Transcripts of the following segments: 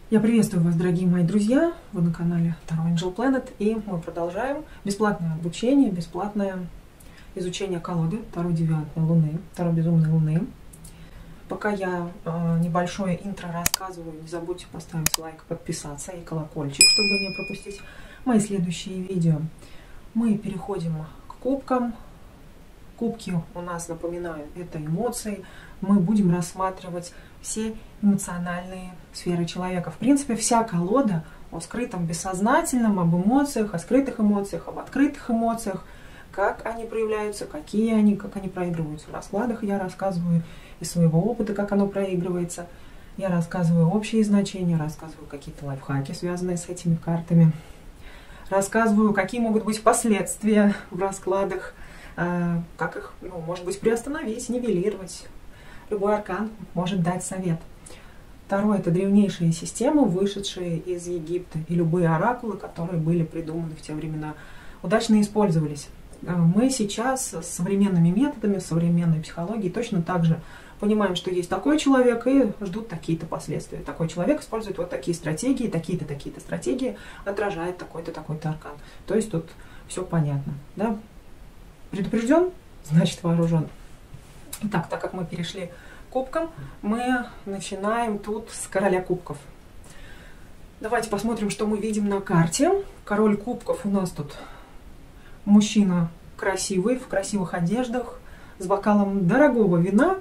Я приветствую вас, дорогие мои друзья. Вы на канале Таро Angel Planet, и мы продолжаем бесплатное обучение, бесплатное изучение колоды Таро 9 Луны, Таро Безумной Луны. Пока я небольшое интро рассказываю, не забудьте поставить лайк, подписаться и колокольчик, чтобы не пропустить мои следующие видео. Мы переходим к кубкам. Кубки у нас, напоминаю, это эмоции. Мы будем рассматривать все эмоциональные сферы человека. В принципе, вся колода о скрытом бессознательном, об эмоциях, о скрытых эмоциях, об открытых эмоциях, как они проявляются, какие они, как они проигрываются. В раскладах я рассказываю из своего опыта, как оно проигрывается. Я рассказываю общие значения, рассказываю какие-то лайфхаки, связанные с этими картами. Рассказываю, какие могут быть последствия в раскладах, как их, может быть, приостановить, нивелировать. Любой аркан может дать совет. Таро — это древнейшие системы, вышедшие из Египта, и любые оракулы, которые были придуманы в те времена, удачно использовались. Мы сейчас с современными методами, современной психологией точно так же понимаем, что есть такой человек и ждут такие-то последствия. Такой человек использует вот такие стратегии, такие-то, такие-то стратегии, отражает такой-то, такой-то аркан. То есть тут все понятно, да? Предупрежден, значит вооружен. Итак, так как мы перешли к кубкам, мы начинаем тут с короля кубков. Давайте посмотрим, что мы видим на карте. Король кубков у нас тут мужчина красивый, в красивых одеждах, с бокалом дорогого вина,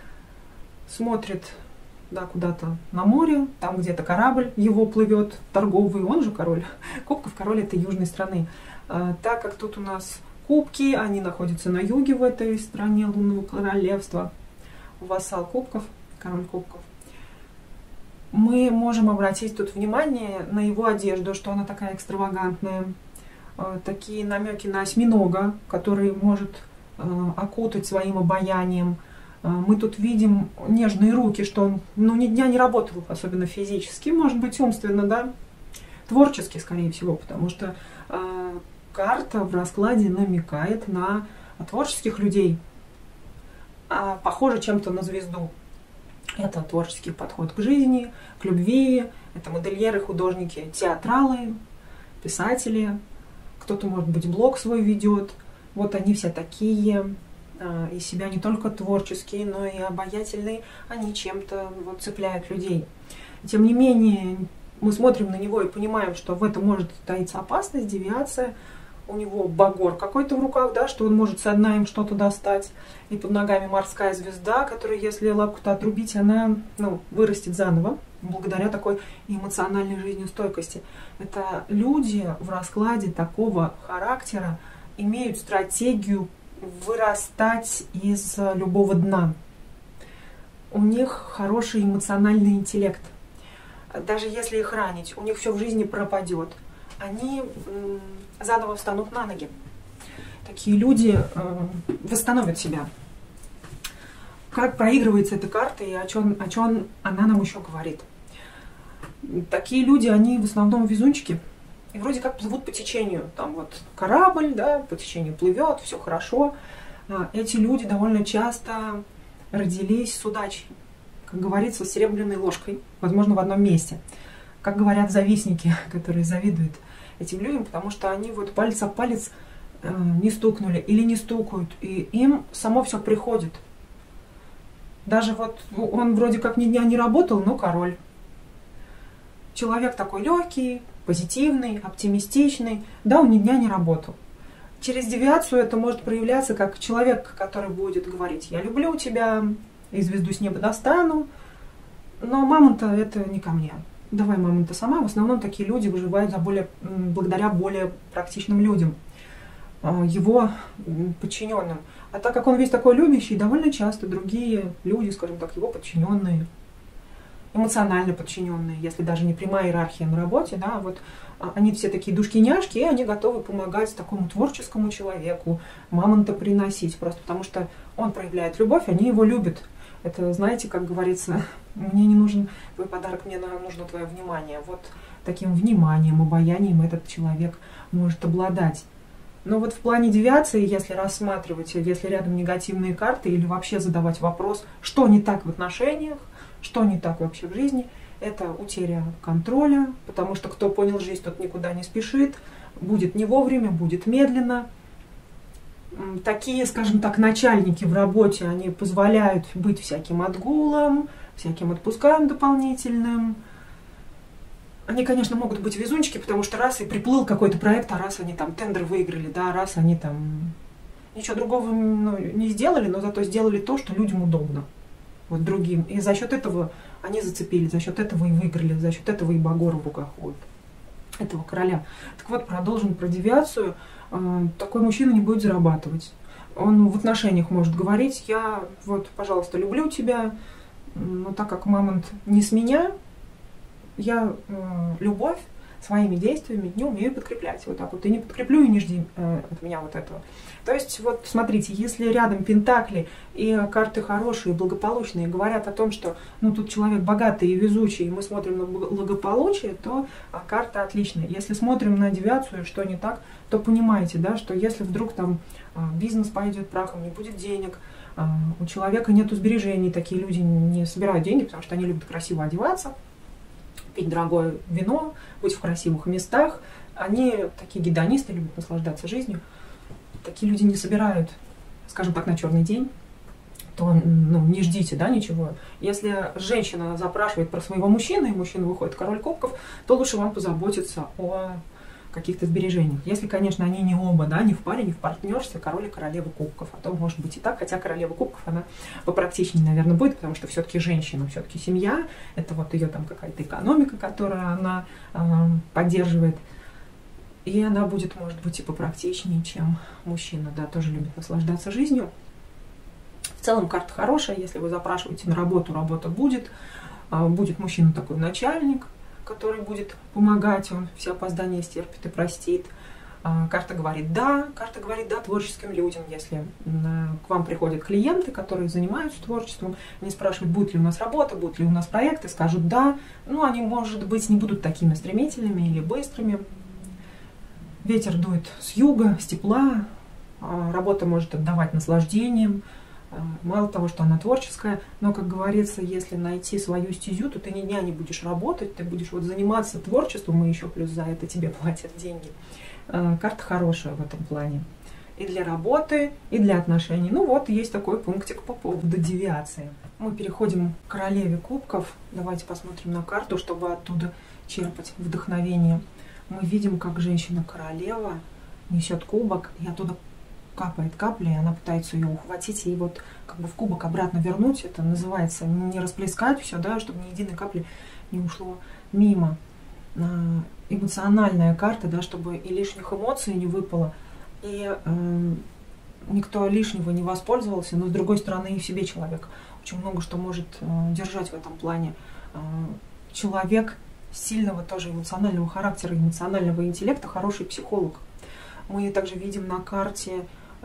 смотрит куда-то на море, там где-то корабль его плывет, торговый, он же король кубков, король этой южной страны. Так как тут у нас кубки, они находятся на юге в этой стране лунного королевства, вассал кубков, король кубков. Мы можем обратить тут внимание на его одежду, что она такая экстравагантная. Такие намеки на осьминога, который может окутать своим обаянием. Мы тут видим нежные руки, что он ни дня не работал, особенно физически, может быть, умственно, да, творчески, скорее всего, потому что карта в раскладе намекает на творческих людей, похоже чем-то на звезду. Это творческий подход к жизни, к любви, это модельеры, художники, театралы, писатели, кто-то, может быть, блог свой ведет. Вот они все такие, из себя не только творческие, но и обаятельные, они чем-то цепляют людей. Тем не менее, мы смотрим на него и понимаем, что в этом может таиться опасность, девиация. У него багор какой-то в руках, да, что он может со дна им что-то достать. И под ногами морская звезда, которая, если лапку-то отрубить, она вырастет заново, благодаря такой эмоциональной жизнестойкости. Это люди в раскладе такого характера имеют стратегию вырастать из любого дна. У них хороший эмоциональный интеллект. Даже если их ранить, у них все в жизни пропадет. Они заново встанут на ноги. Такие люди восстановят себя. Как проигрывается эта карта и о чем она нам еще говорит? Такие люди, они в основном везунчики. И вроде как плывут по течению. Там вот корабль, да, по течению плывет, все хорошо. Эти люди довольно часто родились с удачей. Как говорится, с серебряной ложкой. Возможно, в одном месте. Как говорят завистники, которые завидуют этим людям, потому что они палец об палец не стукнули или не стукают, и им само все приходит. Даже он вроде как ни дня не работал, но король. Человек такой легкий, позитивный, оптимистичный, да, он ни дня не работал. Через девиацию это может проявляться как человек, который будет говорить: я люблю тебя, и звезду с неба достану, но мамонта это не ко мне. Давай, мамонта сама. В основном такие люди выживают благодаря более практичным людям, его подчиненным. А так как он весь такой любящий, довольно часто другие люди, скажем так, его подчиненные, эмоционально подчиненные, если даже не прямая иерархия на работе, да, они все такие душки-няшки, и они готовы помогать такому творческому человеку, мамонта приносить, просто потому что он проявляет любовь, они его любят. Это, знаете, как говорится, мне не нужен твой подарок, мне нужно твое внимание. Вот таким вниманием, обаянием этот человек может обладать. Но в плане девиации, если рассматривать, если рядом негативные карты, или вообще задавать вопрос, что не так в отношениях, что не так вообще в жизни, это утеря контроля, потому что кто понял жизнь, тот никуда не спешит, будет не вовремя, будет медленно. Такие, скажем так, начальники в работе, они позволяют быть всяким отгулом, всяким отпускам дополнительным. Они, конечно, могут быть везунчики, потому что раз и приплыл какой-то проект, а раз они там тендер выиграли, да, раз они там ничего другого не сделали, но зато сделали то, что людям удобно, вот другим. И за счет этого они зацепили, за счет этого и выиграли, за счет этого и Багор в руках вот этого короля. Так вот, продолжим про девиацию. Такой мужчина не будет зарабатывать. Он в отношениях может говорить: я вот, пожалуйста, люблю тебя, но так как мамонт не с меня, я любовь своими действиями не умею подкреплять. Вот так вот. И не подкреплю, и не жди от меня вот этого. То есть, вот смотрите, если рядом пентакли и карты хорошие, благополучные, говорят о том, что ну, тут человек богатый и везучий, и мы смотрим на благополучие, то карта отличная. Если смотрим на девиацию, что не так, то понимаете, да, что если вдруг там бизнес пойдет прахом, не будет денег, у человека нет сбережений, такие люди не собирают деньги, потому что они любят красиво одеваться, пить дорогое вино, быть в красивых местах. Они такие гедонисты, любят наслаждаться жизнью. Такие люди не собирают, скажем так, на черный день, то ну, не ждите, да, ничего. Если женщина запрашивает про своего мужчину, и мужчина выходит король кубков, то лучше вам позаботиться о каких-то сбережениях. Если, конечно, они не оба, да, не в паре, не в партнерстве, король и королева кубков. А то может быть и так, хотя королева кубков, она попрактичнее, наверное, будет, потому что все-таки женщина, все-таки семья, это вот ее там какая-то экономика, которую она поддерживает. И она будет, может быть, и попрактичнее, чем мужчина, да, тоже любит наслаждаться жизнью. В целом карта хорошая, если вы запрашиваете на работу, работа будет. Будет мужчина такой начальник, который будет помогать, он все опоздания стерпит и простит. Карта говорит да творческим людям. Если к вам приходят клиенты, которые занимаются творчеством, они спрашивают, будет ли у нас работа, будут ли у нас проекты, скажут да. Ну, они, может быть, не будут такими стремительными или быстрыми. Ветер дует с юга, с тепла, работа может отдавать наслаждением. Мало того, что она творческая, но, как говорится, если найти свою стезю, то ты ни дня не будешь работать, ты будешь вот заниматься творчеством, и еще плюс за это тебе платят деньги. Карта хорошая в этом плане. И для работы, и для отношений. Ну вот, есть такой пунктик по поводу девиации. Мы переходим к королеве кубков. Давайте посмотрим на карту, чтобы оттуда черпать вдохновение. Мы видим, как женщина-королева несет кубок, и оттуда капает капля, и она пытается ее ухватить и вот как бы в кубок обратно вернуть. Это называется не расплескать все, да, чтобы ни единой капли не ушло мимо. Эмоциональная карта, да, чтобы и лишних эмоций не выпало, и никто лишнего не воспользовался, но с другой стороны и в себе человек очень много что может держать в этом плане. Человек сильного тоже эмоционального характера, эмоционального интеллекта, хороший психолог. Мы также видим на карте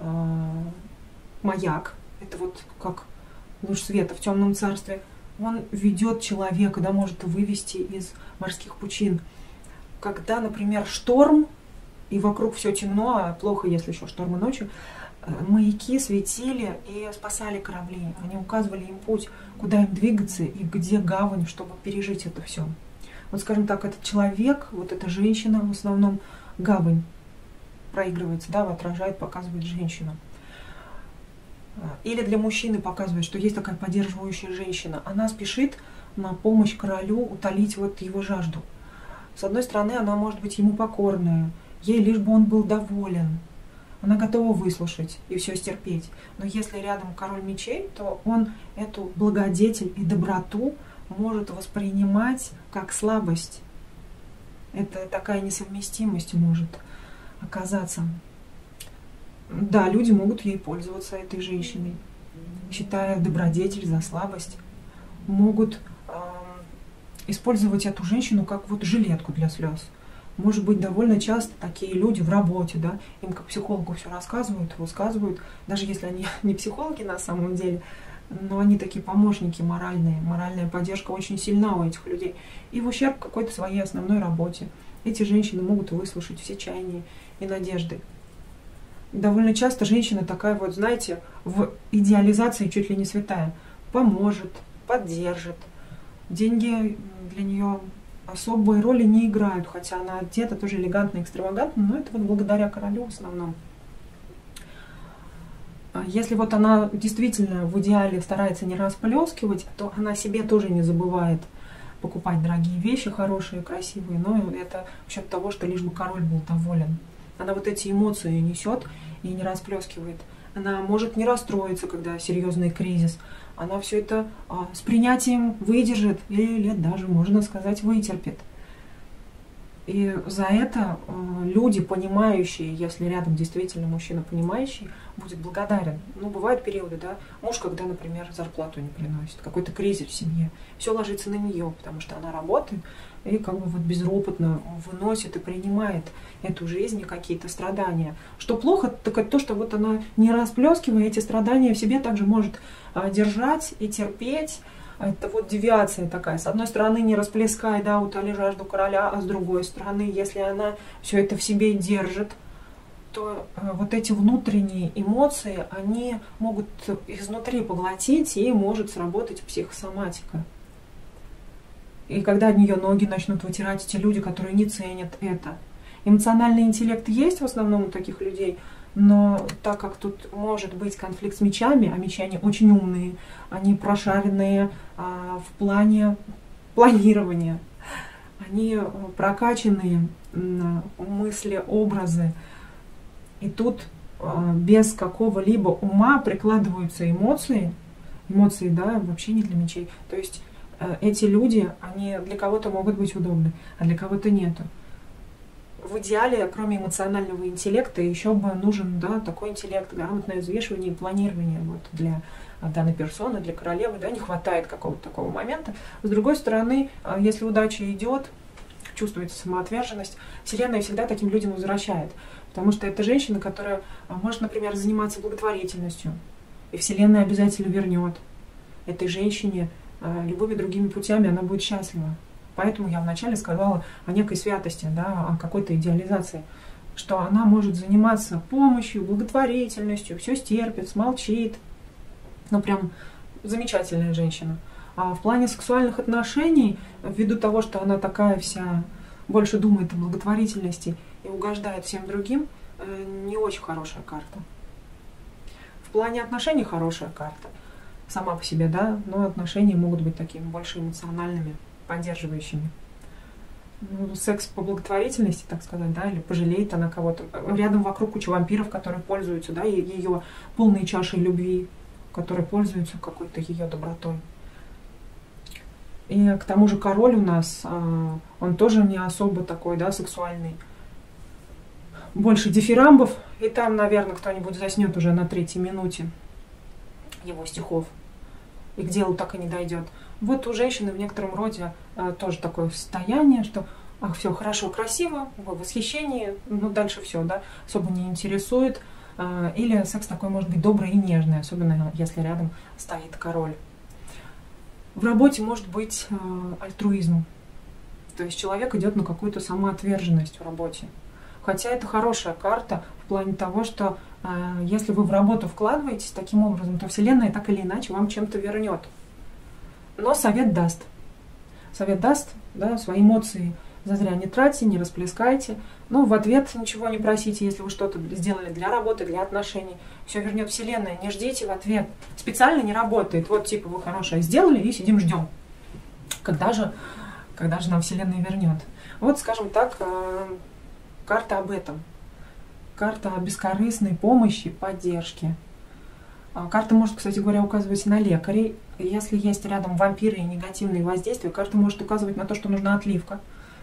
маяк, это вот как луч света в темном царстве. Он ведет человека, да, может вывести из морских пучин. Когда, например, шторм, и вокруг все темно, а плохо, если еще штормы ночью, маяки светили и спасали корабли. Они указывали им путь, куда им двигаться и где гавань, чтобы пережить это все. Вот, скажем так, этот человек, вот эта женщина, в основном гавань проигрывается, да, отражает, показывает женщину. Или для мужчины показывает, что есть такая поддерживающая женщина. Она спешит на помощь королю утолить вот его жажду. С одной стороны, она может быть ему покорная, ей лишь бы он был доволен. Она готова выслушать и все стерпеть. Но если рядом король мечей, то он эту благодетель и доброту может воспринимать как слабость. Это такая несовместимость может оказаться. Да, люди могут ей пользоваться, этой женщиной, считая добродетель за слабость. Могут использовать эту женщину как вот жилетку для слез. Может быть, довольно часто такие люди в работе, да, им как психологу все рассказывают, высказывают, даже если они не психологи на самом деле, но они такие помощники моральные. Моральная поддержка очень сильна у этих людей. И в ущерб какой-то своей основной работе. Эти женщины могут выслушать все чаяния и надежды. Довольно часто женщина такая вот, знаете, в идеализации чуть ли не святая. Поможет, поддержит, Деньги для нее особой роли не играют, хотя она одета тоже элегантно, экстравагантно, но это вот благодаря королю в основном. Если вот она действительно в идеале старается не расплескивать, то она себе тоже не забывает покупать дорогие вещи, хорошие, красивые, но это в счет того, что лишь бы король был доволен. Она вот эти эмоции несет и не расплескивает. Она может не расстроиться, когда серьезный кризис. Она все это с принятием выдержит или даже, можно сказать, вытерпит. И за это люди, понимающие, если рядом действительно мужчина понимающий, будет благодарен. Ну, бывают периоды, да, муж, когда, например, зарплату не приносит, какой-то кризис в семье, все ложится на нее, потому что она работает и как бы вот безропотно выносит и принимает эту жизнь и какие-то страдания. Что плохо, так это то, что вот она, не расплескивая эти страдания, в себе также может держать и терпеть. Это вот девиация такая. С одной стороны, не расплескай, да, утоли жажду короля, а с другой стороны, если она все это в себе держит, то вот эти внутренние эмоции, они могут изнутри поглотить, и может сработать психосоматика. И когда от нее ноги начнут вытирать эти люди, которые не ценят это. Эмоциональный интеллект есть в основном у таких людей, но так как тут может быть конфликт с мечами, а мечи они очень умные, они прошаренные в плане планирования, они прокачанные мысли, образы. И тут без какого-либо ума прикладываются эмоции. Эмоции, да, вообще не для мечей. То есть эти люди, они для кого-то могут быть удобны, а для кого-то нету. В идеале, кроме эмоционального интеллекта, еще бы нужен, да, такой интеллект, грамотное взвешивание и планирование вот, для данной персоны, для королевы. Да, не хватает какого-то такого момента. С другой стороны, если удача идет, чувствуется самоотверженность, Вселенная всегда таким людям возвращает. Потому что это женщина, которая может, например, заниматься благотворительностью. И Вселенная обязательно вернет этой женщине любыми другими путями, она будет счастлива. Поэтому я вначале сказала о некой святости, да, о какой-то идеализации, что она может заниматься помощью, благотворительностью, все стерпит, смолчит. Ну, прям замечательная женщина. А в плане сексуальных отношений, ввиду того, что она такая вся, больше думает о благотворительности и угождает всем другим, не очень хорошая карта. В плане отношений хорошая карта сама по себе, да, но отношения могут быть такими больше эмоциональными, поддерживающими. Ну, секс по благотворительности, так сказать, да, или пожалеет она кого-то. Рядом вокруг куча вампиров, которые пользуются, да, ее полной чашей любви, которые пользуются какой-то ее добротой. И к тому же король у нас, он тоже не особо такой, да, сексуальный. Больше дифирамбов, и там, наверное, кто-нибудь заснет уже на 3-й минуте его стихов, и к делу так и не дойдет. Вот у женщины в некотором роде тоже такое состояние, что ах, все хорошо, красиво, в восхищении, но дальше все, да, особо не интересует. Или секс такой может быть добрый и нежный, особенно если рядом стоит король. В работе может быть альтруизм. То есть человек идет на какую-то самоотверженность в работе. Хотя это хорошая карта в плане того, что если вы в работу вкладываетесь таким образом, то Вселенная так или иначе вам чем-то вернет. Но совет даст. Совет даст, да, свои эмоции зазря не тратьте, не расплескайте. Но в ответ ничего не просите, если вы что-то сделали для работы, для отношений. Все вернет Вселенная, не ждите в ответ. Специально не работает. Вот типа вы хорошее сделали и сидим ждем. Когда же нам Вселенная вернет? Вот, скажем так, карта об этом. Карта о бескорыстной помощи, поддержке. Карта может, кстати говоря, указывать на лекарей. Если есть рядом вампиры и негативные воздействия, карта может указывать на то, что нужна отливка.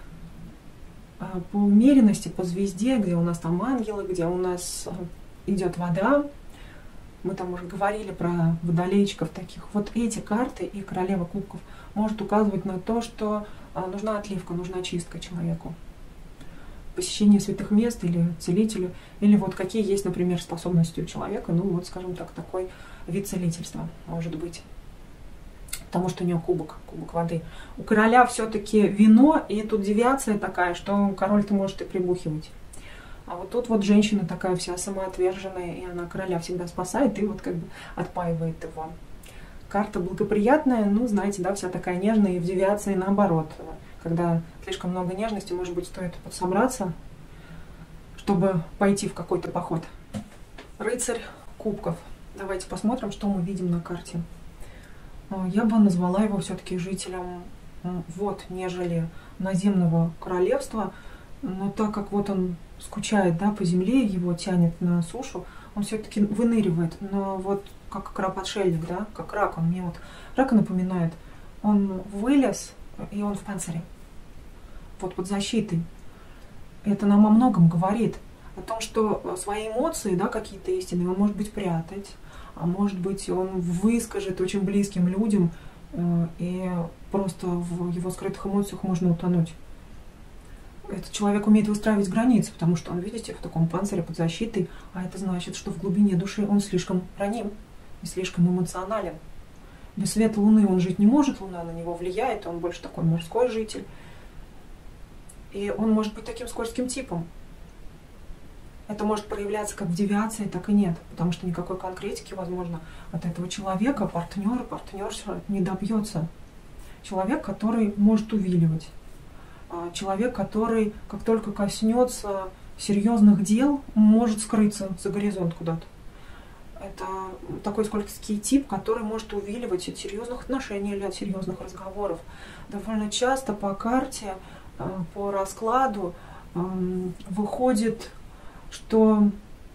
По умеренности, по звезде, где у нас там ангелы, где у нас идет вода, мы там уже говорили про водолейчиков таких. Вот эти карты и королева кубков может указывать на то, что нужна отливка, нужна чистка человеку. Посещение святых мест или целителю, или вот какие есть, например, способности у человека, ну вот, скажем так, такой вид целительства может быть. Потому что у него кубок воды. У короля все-таки вино, и тут девиация такая, что король-то может и прибухивать. А вот тут вот женщина такая вся самоотверженная, и она короля всегда спасает и вот как бы отпаивает его. карта благоприятная, ну, знаете, да, вся такая нежная, и в девиации наоборот. Когда слишком много нежности, может быть, стоит подсобраться, чтобы пойти в какой-то поход. Рыцарь кубков. Давайте посмотрим, что мы видим на карте. Я бы назвала его все-таки жителем вот, нежели наземного королевства. Но так как вот он скучает, да, по земле, его тянет на сушу, он все-таки выныривает. Но вот как краб-отшельник, да, как рак, он мне вот рака напоминает. Он вылез, и он в панцире. Вот под защитой. Это нам о многом говорит. О том, что свои эмоции, да, какие-то истинные, он может быть прятать, а может быть он выскажет очень близким людям, и просто в его скрытых эмоциях можно утонуть. Этот человек умеет выстраивать границы, потому что он, видите, в таком панцире под защитой, а это значит, что в глубине души он слишком раним и слишком эмоционален. Без света Луны он жить не может, Луна на него влияет, он больше такой морской житель. И он может быть таким скользким типом. Это может проявляться как в девиации, так и нет, потому что никакой конкретики, возможно, от этого человека, партнерша не добьется. Человек, который может увиливать. Человек, который, как только коснется серьезных дел, может скрыться за горизонт куда-то. Это такой скользкий тип, который может увиливать от серьезных отношений или от серьезных разговоров. Довольно часто по карте, по раскладу выходит, что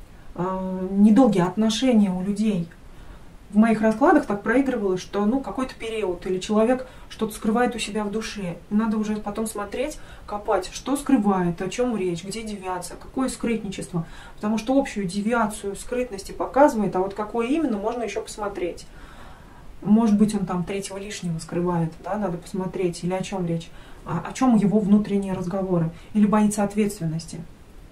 недолгие отношения у людей. В моих раскладах так проигрывалось, что ну, какой-то период или человек что-то скрывает у себя в душе. Надо уже потом смотреть, копать, что скрывает, о чем речь, где девиация, какое скрытничество. Потому что общую девиацию скрытности показывает, а вот какое именно, можно еще посмотреть. Может быть, он там третьего лишнего скрывает, да, надо посмотреть, или о чем речь, о чем его внутренние разговоры, или боится ответственности.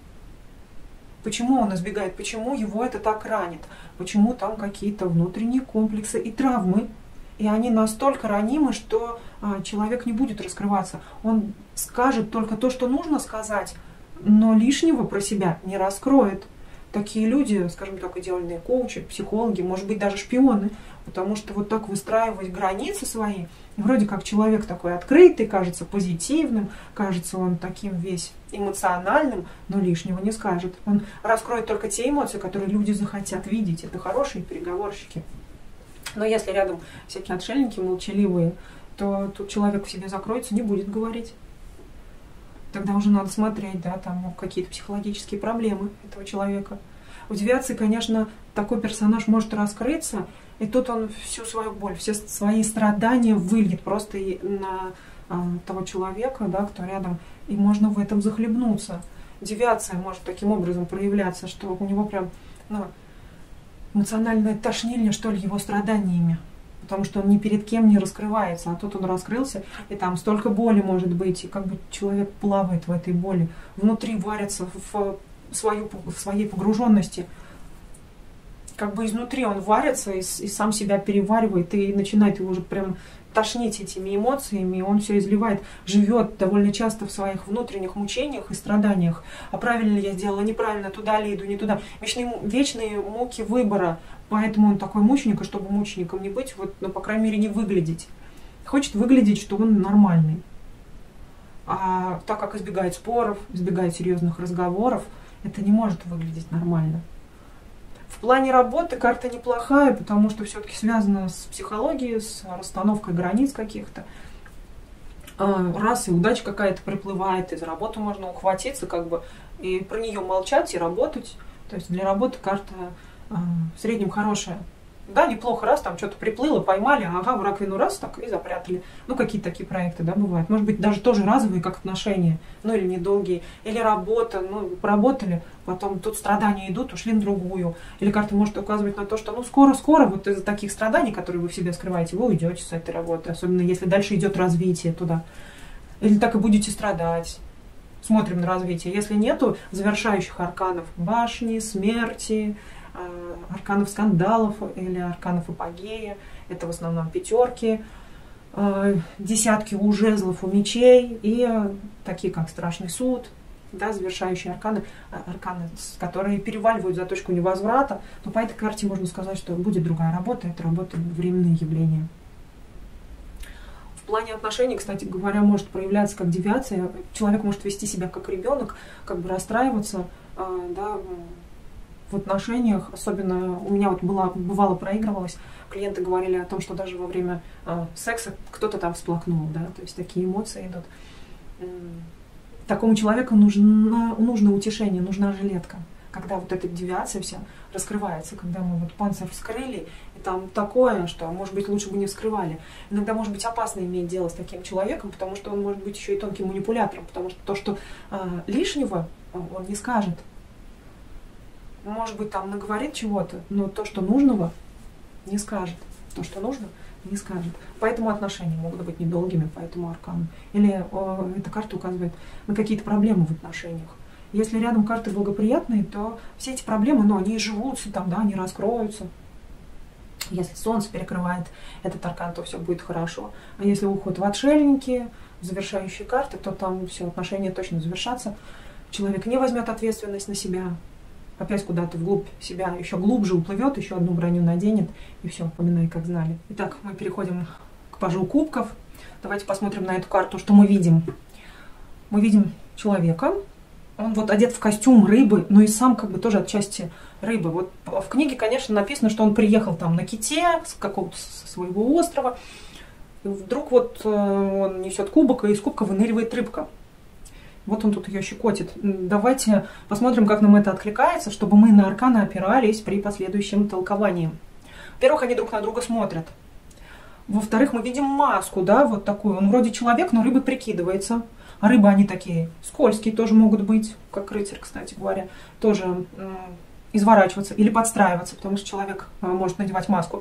Почему он избегает, почему его это так ранит, почему там какие-то внутренние комплексы и травмы. И они настолько ранимы, что человек не будет раскрываться. Он скажет только то, что нужно сказать, но лишнего про себя не раскроет. Такие люди, скажем так, идеальные коучи, психологи, может быть, даже шпионы, потому что вот так выстраивать границы свои, и вроде как человек такой открытый, кажется позитивным, кажется он таким весь эмоциональным, но лишнего не скажет. Он раскроет только те эмоции, которые люди захотят видеть. Это хорошие переговорщики. Но если рядом всякие отшельники молчаливые, то тут человек в себе закроется, не будет говорить. Тогда уже надо смотреть, да, там какие-то психологические проблемы этого человека. В девиации, конечно, такой персонаж может раскрыться, и тут он всю свою боль, все свои страдания выльет просто на того человека, да, кто рядом, и можно в этом захлебнуться. Девиация может таким образом проявляться, что у него прям эмоциональная тошнильня, что ли, его страданиями. Потому что он ни перед кем не раскрывается, а тут он раскрылся, и там столько боли может быть, и как бы человек плавает в этой боли, внутри варится в своей погруженности. Как бы изнутри он варится и сам себя переваривает, и начинает его уже прям тошнить этими эмоциями, и он все изливает, живет довольно часто в своих внутренних мучениях и страданиях. А правильно ли я сделала, неправильно, туда ли иду, не туда. Вечные муки выбора. Поэтому он такой мученик, и чтобы мучеником не быть, вот, ну, по крайней мере, не выглядеть. Хочет выглядеть, что он нормальный. А так как избегает споров, избегает серьезных разговоров, это не может выглядеть нормально. В плане работы карта неплохая, потому что все-таки связана с психологией, с расстановкой границ каких-то. Раз и удача какая-то приплывает, и за работу можно ухватиться, как бы, и про нее молчать и работать. То есть для работы карта в среднем хорошая. Да, неплохо, раз там что-то приплыло, поймали, ага, в раковину раз так и запрятали. Ну, какие-то такие проекты, да, бывают. Может быть, даже тоже разовые, как отношения, ну, или недолгие. Или работа, ну, поработали, потом тут страдания идут, ушли на другую. Или карта может указывать на то, что, ну, скоро-скоро вот из-за таких страданий, которые вы в себе скрываете, вы уйдете с этой работы. Особенно, если дальше идет развитие туда. Или так и будете страдать. Смотрим на развитие. Если нету завершающих арканов башни, смерти, арканов скандалов или арканов апогея, это в основном пятерки, десятки у жезлов, у мечей и такие как страшный суд, да, завершающие арканы, которые переваливают за точку невозврата, то по этой карте можно сказать, что будет другая работа, это работа временные явления. В плане отношений, кстати говоря, может проявляться как девиация. Человек может вести себя как ребенок, как бы расстраиваться, да, в отношениях. Особенно у меня вот бывало проигрывалось, клиенты говорили о том, что даже во время секса кто-то там всплакнул, да, то есть такие эмоции идут. Такому человеку нужно утешение, нужна жилетка. Когда вот эта девиация вся раскрывается, когда мы вот панцирь вскрыли, и там такое, что, может быть, лучше бы не вскрывали. Иногда может быть опасно иметь дело с таким человеком, потому что он может быть еще и тонким манипулятором, потому что то, что лишнего, он не скажет. Может быть, там наговорит чего-то, но то, что нужного, не скажет. То, что нужно, не скажет. Поэтому отношения могут быть недолгими, поэтому аркану. Или эта карта указывает на какие-то проблемы в отношениях. Если рядом карты благоприятные, то все эти проблемы, ну, они живутся там, да, они раскроются. Если солнце перекрывает этот аркан, то все будет хорошо. А если уход в отшельники, в завершающие карты, то там все, отношения точно завершатся. Человек не возьмет ответственность на себя, опять куда-то вглубь себя еще глубже уплывет, еще одну броню наденет, и все, поминай, как знали. Итак, мы переходим к пажу кубков. Давайте посмотрим на эту карту, что мы видим. Мы видим человека. Он вот одет в костюм рыбы, но и сам как бы тоже отчасти рыбы. Вот в книге, конечно, написано, что он приехал там на ките с какого-то своего острова. И вдруг вот он несет кубок, и из кубка выныривает рыбка. Вот он тут ее щекотит. Давайте посмотрим, как нам это откликается, чтобы мы на арканы опирались при последующем толковании. Во-первых, они друг на друга смотрят. Во-вторых, мы видим маску, да, вот такую. Он вроде человек, но рыбой прикидывается. А рыбы, они такие скользкие тоже могут быть, как рыцарь, кстати говоря, тоже изворачиваться или подстраиваться, потому что человек может надевать маску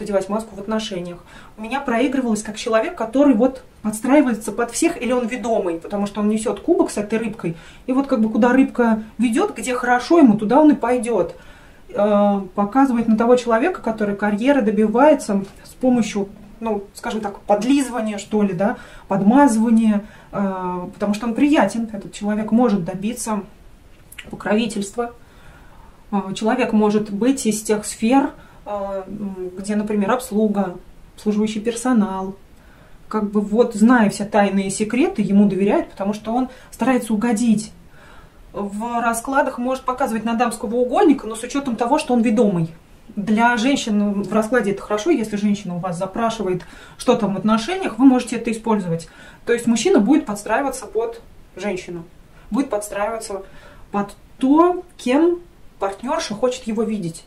в отношениях. У меня проигрывалось как человек, который вот подстраивается под всех, или он ведомый, потому что он несет кубок с этой рыбкой, и вот как бы куда рыбка ведет, где хорошо ему, туда он и пойдет. Показывает на того человека, который карьеры добивается с помощью, ну, скажем так, подлизывания, что ли, да, подмазывания, потому что он приятен, этот человек может добиться покровительства. Человек может быть из тех сфер, где, например, обслуга, обслуживающий персонал, как бы вот, зная все тайные секреты, ему доверяют, потому что он старается угодить. В раскладах может показывать на дамского угодника, но с учетом того, что он ведомый. Для женщин в раскладе это хорошо, если женщина у вас запрашивает, что там в отношениях, вы можете это использовать. То есть мужчина будет подстраиваться под женщину, будет подстраиваться под то, кем партнерша хочет его видеть.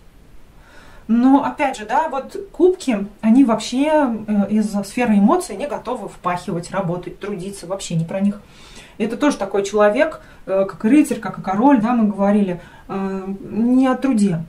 Но опять же, да, вот кубки, они вообще из сферы эмоций не готовы впахивать, работать, трудиться, вообще не про них. Это тоже такой человек, как и рыцарь, как и король, да, мы говорили, не о труде.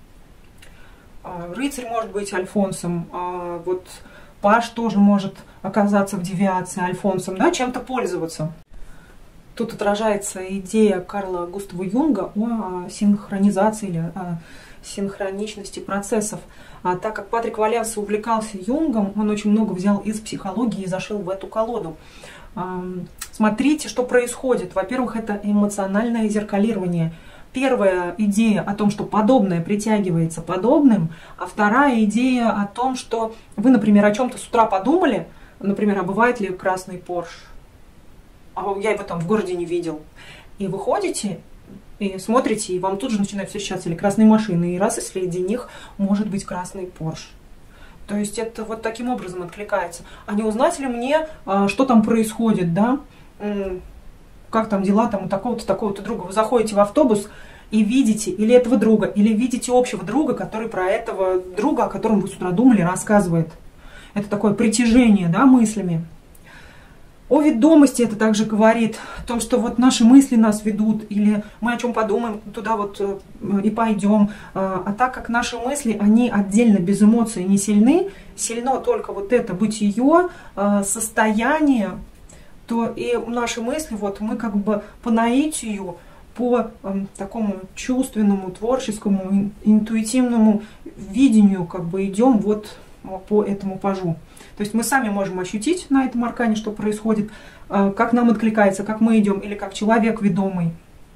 Рыцарь может быть альфонсом, вот паж тоже может оказаться в девиации альфонсом, да, чем-то пользоваться. Тут отражается идея Карла Густава Юнга о синхронизации или о синхроничности процессов. А так как Патрик Валенса увлекался Юнгом, он очень много взял из психологии и зашел в эту колоду. Смотрите, что происходит. Во-первых, это эмоциональное зеркалирование. Первая идея о том, что подобное притягивается подобным, а вторая идея о том, что вы, например, о чем-то с утра подумали, например, а бывает ли красный Порш? А я его там в городе не видел. И вы ходите и смотрите, и вам тут же начинают встречаться или красные машины, и раз, и среди них может быть красный Порш. То есть это вот таким образом откликается. А не узнать ли мне, что там происходит, да? Как там дела там у такого-то, такого-то друга. Вы заходите в автобус и видите или этого друга, или видите общего друга, который про этого друга, о котором вы с утра думали, рассказывает. Это такое притяжение, да, мыслями. О ведомости это также говорит, о том, что вот наши мысли нас ведут, или мы о чем подумаем, туда вот и пойдем. А так как наши мысли, они отдельно, без эмоций не сильны, сильно только вот это бытие, состояние, то и наши мысли, вот мы как бы по наитию, по такому чувственному, творческому, интуитивному видению как бы идем вот по этому пажу. То есть мы сами можем ощутить на этом аркане, что происходит, как нам откликается, как мы идем, или как человек ведомый.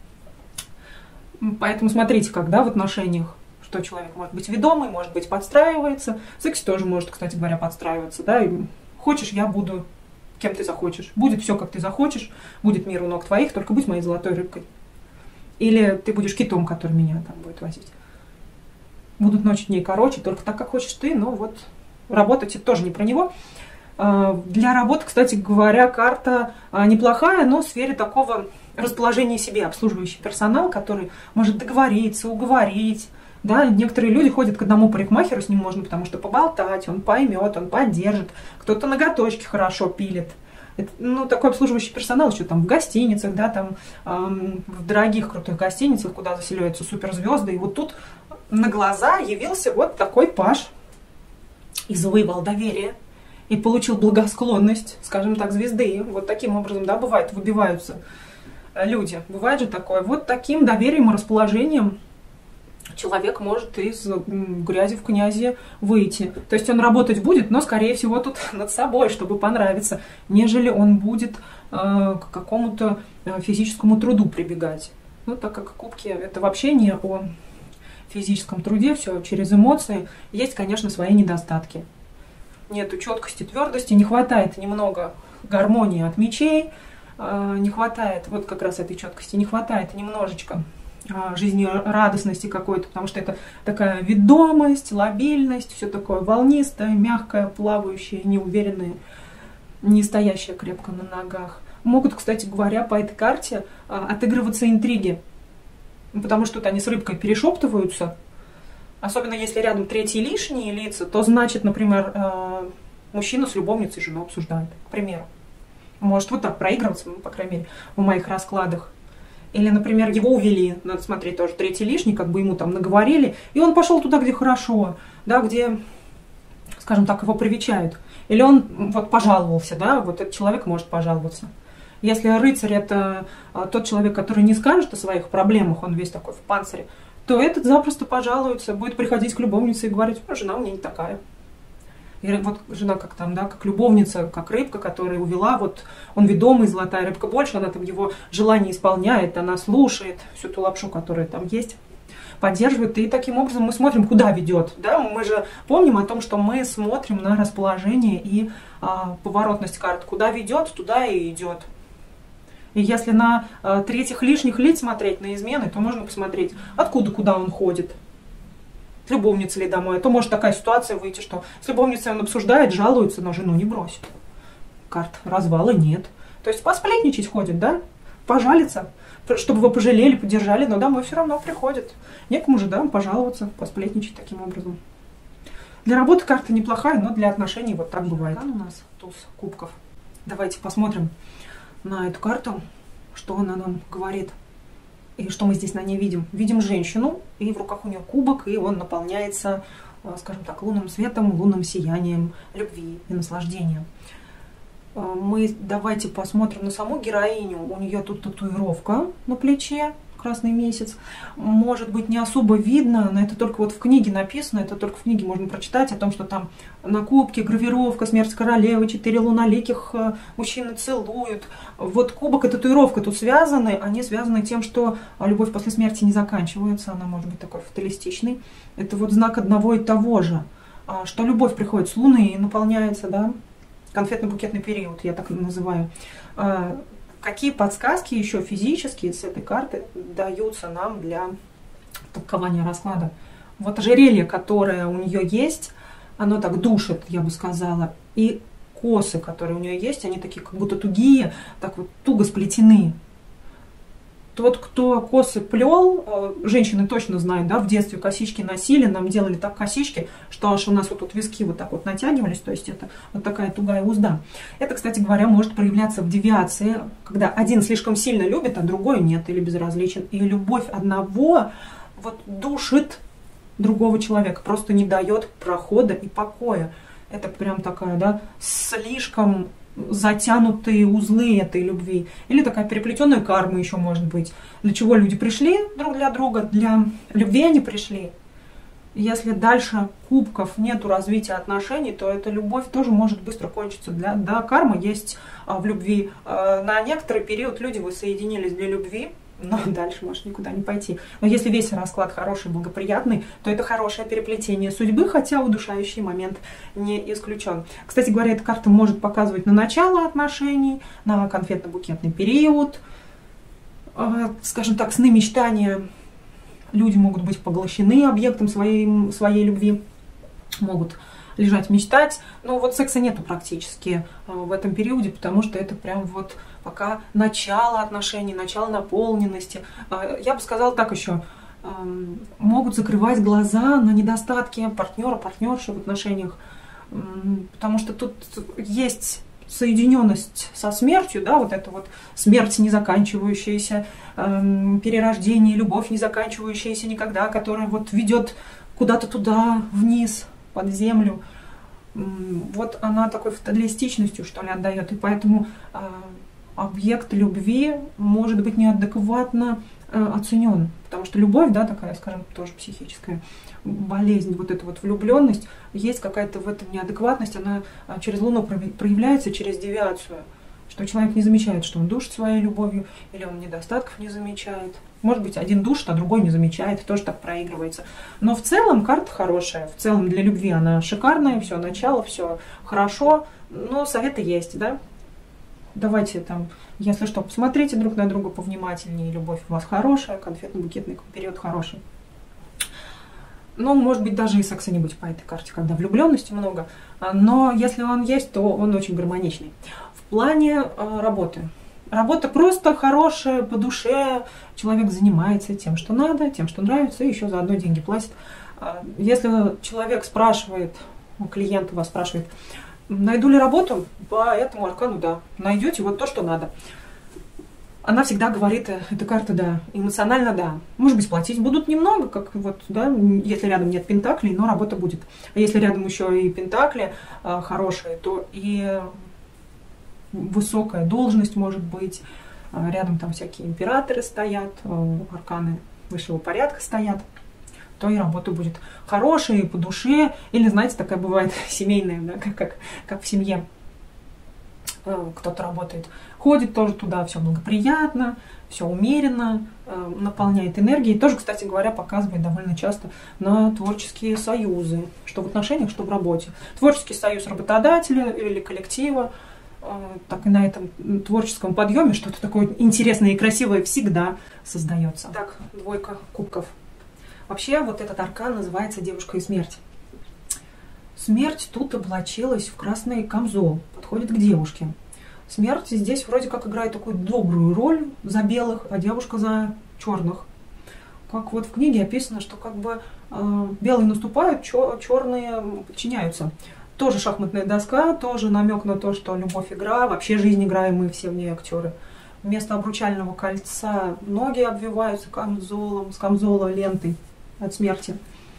Поэтому смотрите, когда в отношениях, что человек может быть ведомый, может быть подстраивается. В сексе тоже может, кстати говоря, подстраиваться. Да? И хочешь, я буду кем ты захочешь. Будет все, как ты захочешь, будет мир у ног твоих, только будь моей золотой рыбкой. Или ты будешь китом, который меня там будет возить. Будут ночи дней короче, только так, как хочешь ты, но вот работать это тоже не про него. Для работы, кстати говоря, карта неплохая, но в сфере такого расположения себе, обслуживающий персонал, который может договориться, уговорить. Да, некоторые люди ходят к одному парикмахеру, с ним можно, потому что поболтать, он поймет, он поддержит. Кто-то ноготочки хорошо пилит. Это, ну, такой обслуживающий персонал еще там в гостиницах, да, там в дорогих крутых гостиницах, куда заселяются суперзвезды. И вот тут на глаза явился вот такой паж и завоевал доверие. И получил благосклонность, скажем так, звезды. Вот таким образом, да, бывает, выбиваются люди. Бывает же такое. Вот таким доверием и расположением человек может из грязи в князи выйти. То есть он работать будет, но, скорее всего, тут над собой, чтобы понравиться, нежели он будет к какому-то физическому труду прибегать. Ну, так как кубки — это вообще не о физическом труде, все через эмоции. Есть, конечно, свои недостатки. Нету четкости, твердости, не хватает немного гармонии от мечей, не хватает вот как раз этой четкости, не хватает немножечко жизнерадостности какой-то, потому что это такая ведомость, лобильность, все такое волнистое, мягкое, плавающее, неуверенное, не стоящее крепко на ногах. Могут, кстати говоря, по этой карте отыгрываться интриги, потому что тут они с рыбкой перешептываются. Особенно если рядом третьи лишние лица, то значит, например, мужчина с любовницей жену обсуждает, к примеру. Может вот так проигрываться, ну, по крайней мере, в моих раскладах. Или, например, его увели, надо смотреть тоже третий лишний, как бы ему там наговорили, и он пошел туда, где хорошо, да, где, скажем так, его привечают. Или он вот пожаловался, да, вот этот человек может пожаловаться. Если рыцарь — это тот человек, который не скажет о своих проблемах, он весь такой в панцире, то этот запросто пожалуется, будет приходить к любовнице и говорить: жена у меня не такая. И вот жена как там, да, как любовница, как рыбка, которая увела, вот он ведомый, золотая рыбка больше, она там его желание исполняет, она слушает всю ту лапшу, которая там есть, поддерживает, и таким образом мы смотрим, куда ведет. Да? Мы же помним о том, что мы смотрим на расположение и поворотность карт. Куда ведет, туда и идет. И если на третьих лишних лиц смотреть, на измены, то можно посмотреть, откуда, куда он ходит. С любовницей ли домой. А то может такая ситуация выйти, что с любовницей он обсуждает, жалуется, но жену не бросит. Карт развала нет. То есть посплетничать ходит, да? Пожалиться, чтобы его пожалели, поддержали, но домой все равно приходит. Некому же, да, пожаловаться, посплетничать таким образом. Для работы карта неплохая, но для отношений вот так бывает. У нас туз кубков. Давайте посмотрим на эту карту, что она нам говорит и что мы здесь на ней видим. Видим женщину, и в руках у нее кубок, и он наполняется, скажем так, лунным светом, лунным сиянием любви и наслаждения. Мы давайте посмотрим на саму героиню. У нее тут татуировка на плече, красный месяц. Может быть, не особо видно, но это только вот в книге написано, это только в книге можно прочитать о том, что там на кубке гравировка «Смерть королевы», 4 луналиких мужчины целуют. Вот кубок и татуировка тут связаны, они связаны тем, что любовь после смерти не заканчивается, она может быть такой фаталистичной. Это вот знак одного и того же, что любовь приходит с Луны и наполняется, да, конфетно-букетный период, я так называю. Какие подсказки еще физические с этой карты даются нам для толкования расклада? Вот ожерелье, которое у нее есть, оно так душит, я бы сказала, и косы, которые у нее есть, они такие как будто тугие, так вот туго сплетены. Тот, кто косы плел, женщины точно знают, да, в детстве косички носили, нам делали так косички, что аж у нас вот тут виски вот так вот натягивались, то есть это вот такая тугая узда. Это, кстати говоря, может проявляться в девиации, когда один слишком сильно любит, а другой нет или безразличен. И любовь одного вот душит другого человека, просто не дает прохода и покоя. Это прям такая, да, слишком затянутые узлы этой любви. Или такая переплетенная карма еще может быть. Для чего люди пришли друг для друга? Для любви они пришли. если дальше кубков нету развития отношений, то эта любовь тоже может быстро кончиться. Да, карма есть в любви. На некоторый период люди воссоединились для любви, но дальше может никуда не пойти. Но если весь расклад хороший, благоприятный, то это хорошее переплетение судьбы, хотя удушающий момент не исключен. Кстати говоря, эта карта может показывать на начало отношений, на конфетно-букетный период, скажем так, сны, мечтания. Люди могут быть поглощены объектом своей любви, могут лежать, мечтать. Но вот секса нету практически в этом периоде, потому что это прям вот пока начало отношений, начало наполненности. Я бы сказала так еще, могут закрывать глаза на недостатки партнера, партнерши в отношениях, потому что тут есть соединенность со смертью, да, вот это вот смерть не заканчивающаяся, перерождение, любовь не заканчивающаяся никогда, которая вот ведет куда-то туда, вниз, под землю. Вот она такой фаталистичностью, что ли, отдает, и поэтому объект любви может быть неадекватно оценен, потому что любовь, да, такая, скажем, тоже психическая болезнь, вот эта вот влюбленность, есть какая-то в этом неадекватность, она через Луну проявляется, через девиацию, что человек не замечает, что он душит своей любовью, или он недостатков не замечает. Может быть, один душит, а другой не замечает, тоже так проигрывается. Но в целом карта хорошая, в целом для любви она шикарная, все начало, все хорошо, но советы есть, да? Давайте там, если что, посмотрите друг на друга повнимательнее, любовь у вас хорошая, конфетно-букетный период хороший. Ну, может быть, даже и секса не быть по этой карте, когда влюбленности много, но если он есть, то он очень гармоничный. В плане работы. Работа просто хорошая, по душе, человек занимается тем, что надо, тем, что нравится, и еще заодно деньги платит. Если человек спрашивает, клиент у вас спрашивает, найду ли работу, по этому аркану да, найдете вот то, что надо. Она всегда говорит, эта карта да, эмоционально да. Может быть, платить будут немного, как вот, да, если рядом нет пентаклей, но работа будет. А если рядом еще и пентакли хорошие, то и высокая должность может быть, рядом там всякие императоры стоят, арканы высшего порядка стоят, то и работа будет хорошая, и по душе, или, знаете, такая бывает семейная, да, как в семье. Кто-то работает, ходит тоже туда, все благоприятно, все умеренно, наполняет энергией. Тоже, кстати говоря, показывает довольно часто на творческие союзы, что в отношениях, что в работе. Творческий союз работодателя или коллектива, так и на этом творческом подъеме что-то такое интересное и красивое всегда создается. Так, двойка кубков. Вообще вот этот аркан называется «Девушка и смерть». Смерть тут облачилась в красный камзол, подходит к девушке. Смерть здесь вроде как играет такую добрую роль за белых, а девушка за черных. Как вот в книге описано, что как бы белые наступают, черные подчиняются. Тоже шахматная доска, тоже намек на то, что любовь игра, вообще жизнь игра, и мы все в ней актеры. Вместо обручального кольца ноги обвиваются камзолом, с камзола лентой от смерти.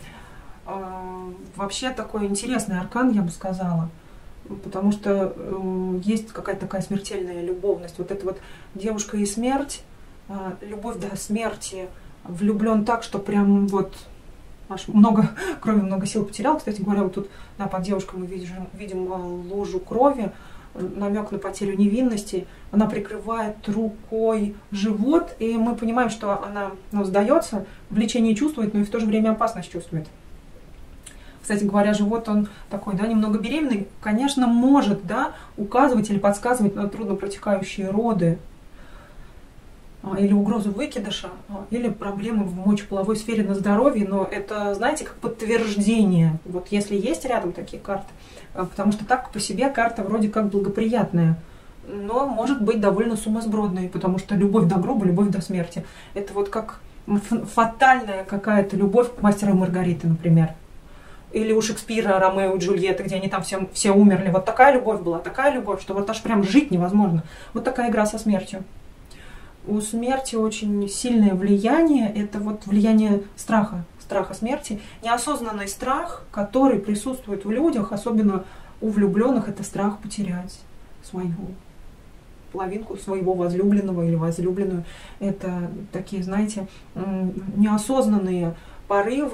Вообще такой интересный аркан, я бы сказала, потому что есть какая-то такая смертельная любовность. Вот эта вот девушка и смерть, любовь до смерти, влюблен так, что прям вот аж много крови, много сил потерял. Кстати говоря, вот тут да, под девушкой мы видим лужу крови, намек на потерю невинности. Она прикрывает рукой живот, и мы понимаем, что она сдается, влечение чувствует, но и в то же время опасность чувствует. Кстати говоря, живот, он такой, да, немного беременный, конечно, может, да, указывать или подсказывать на трудно протекающие роды, или угрозу выкидыша, или проблемы в мочеполовой сфере на здоровье, но это, знаете, как подтверждение, вот если есть рядом такие карты, потому что так по себе карта вроде как благоприятная, но может быть довольно сумасбродной, потому что любовь до гроба, любовь до смерти, это вот как фатальная какая-то любовь к мастеру и Маргариты, например. Или у Шекспира Ромео и Джульетта, где они там все умерли. Вот такая любовь была, такая любовь, что вот аж прям жить невозможно. Вот такая игра со смертью. У смерти очень сильное влияние, это вот влияние страха смерти. Неосознанный страх, который присутствует в людях, особенно у влюбленных, это страх потерять свою половинку, своего возлюбленного или возлюбленную. Это такие, знаете, неосознанные порывы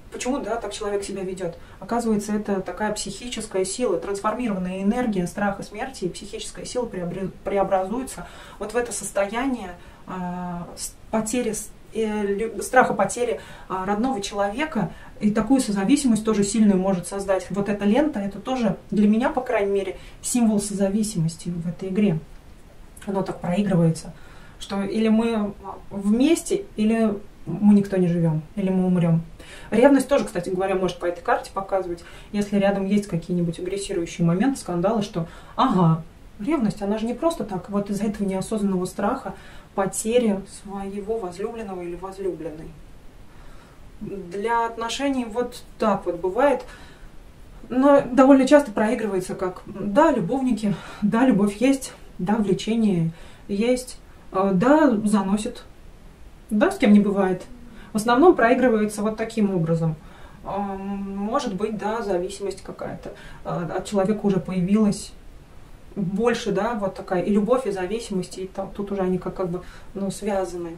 Почему, да, так человек себя ведет? Оказывается, это такая психическая сила, трансформированная энергия страха смерти, и психическая сила преобразуется вот в это состояние потери, страха потери родного человека, и такую созависимость тоже сильную может создать. Вот эта лента, это тоже для меня, по крайней мере, символ созависимости в этой игре. Оно так проигрывается, что или мы вместе, или мы никто не живем, или мы умрем. Ревность тоже, кстати говоря, может по этой карте показывать, если рядом есть какие-нибудь агрессирующие моменты, скандалы, что ага, ревность, она же не просто так, вот из-за этого неосознанного страха потери своего возлюбленного или возлюбленной. Для отношений вот так вот бывает, но довольно часто проигрывается как да, любовники, да, любовь есть, да, влечение есть, да, заносит, да, с кем не бывает. В основном проигрывается вот таким образом. Может быть, да, зависимость какая-то от человека уже появилась. Больше, да, вот такая и любовь, и зависимость, и там, тут уже они как бы ну, связаны.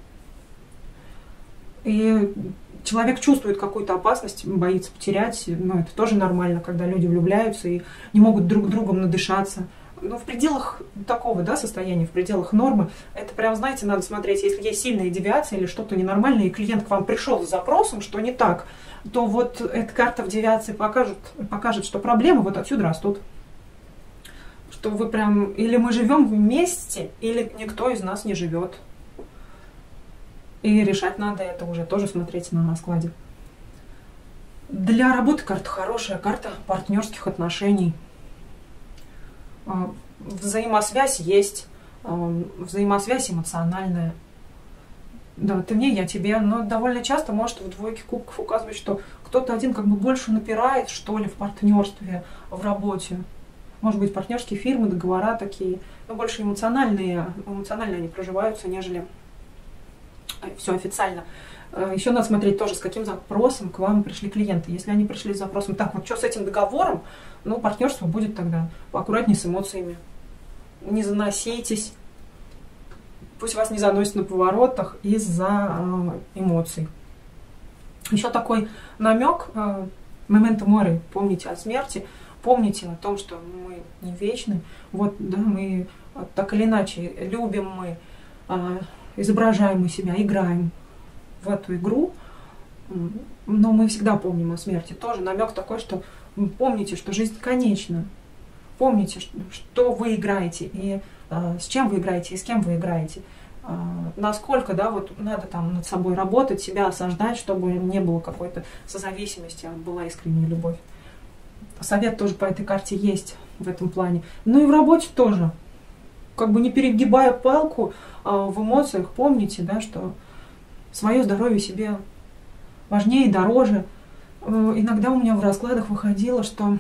И человек чувствует какую-то опасность, боится потерять, но это тоже нормально, когда люди влюбляются и не могут друг другом надышаться. Но в пределах такого, да, состояния, в пределах нормы, это прям, знаете, надо смотреть, если есть сильная девиация или что-то ненормальное, и клиент к вам пришел с запросом, что не так, то вот эта карта в девиации покажет, что проблемы вот отсюда растут. Что вы прям, или мы живем вместе, или никто из нас не живет. И решать надо это уже, тоже смотреть на раскладе. Для работы карта хорошая, карта партнерских отношений. Взаимосвязь есть, взаимосвязь эмоциональная. Да, ты мне, я тебе, но довольно часто может в двойке кубков указывать, что кто-то один как бы больше напирает, что ли, в партнерстве, в работе. Может быть, партнерские фирмы, договора такие, но больше эмоционально они проживаются, нежели все официально. Еще надо смотреть тоже, с каким запросом к вам пришли клиенты. Если они пришли с запросом, так, вот что с этим договором, ну, партнерство будет тогда. Поаккуратнее с эмоциями. Не заноситесь. Пусть вас не заносит на поворотах из-за эмоций. Еще такой намек, моменто мори, помните о смерти, помните о том, что мы не вечны. Вот, да, мы так или иначе любим мы, изображаем мы себя, играем в эту игру, но мы всегда помним о смерти. Тоже намек такой, что помните, что жизнь конечна. Помните, что вы играете, и с чем вы играете, и с кем вы играете. Насколько, да, вот надо там над собой работать, себя осаждать, чтобы не было какой-то созависимости, а была искренняя любовь. Совет тоже по этой карте есть в этом плане. Ну и в работе тоже. Как бы не перегибая палку в эмоциях, помните, да, что свое здоровье себе важнее и дороже. Иногда у меня в раскладах выходило, что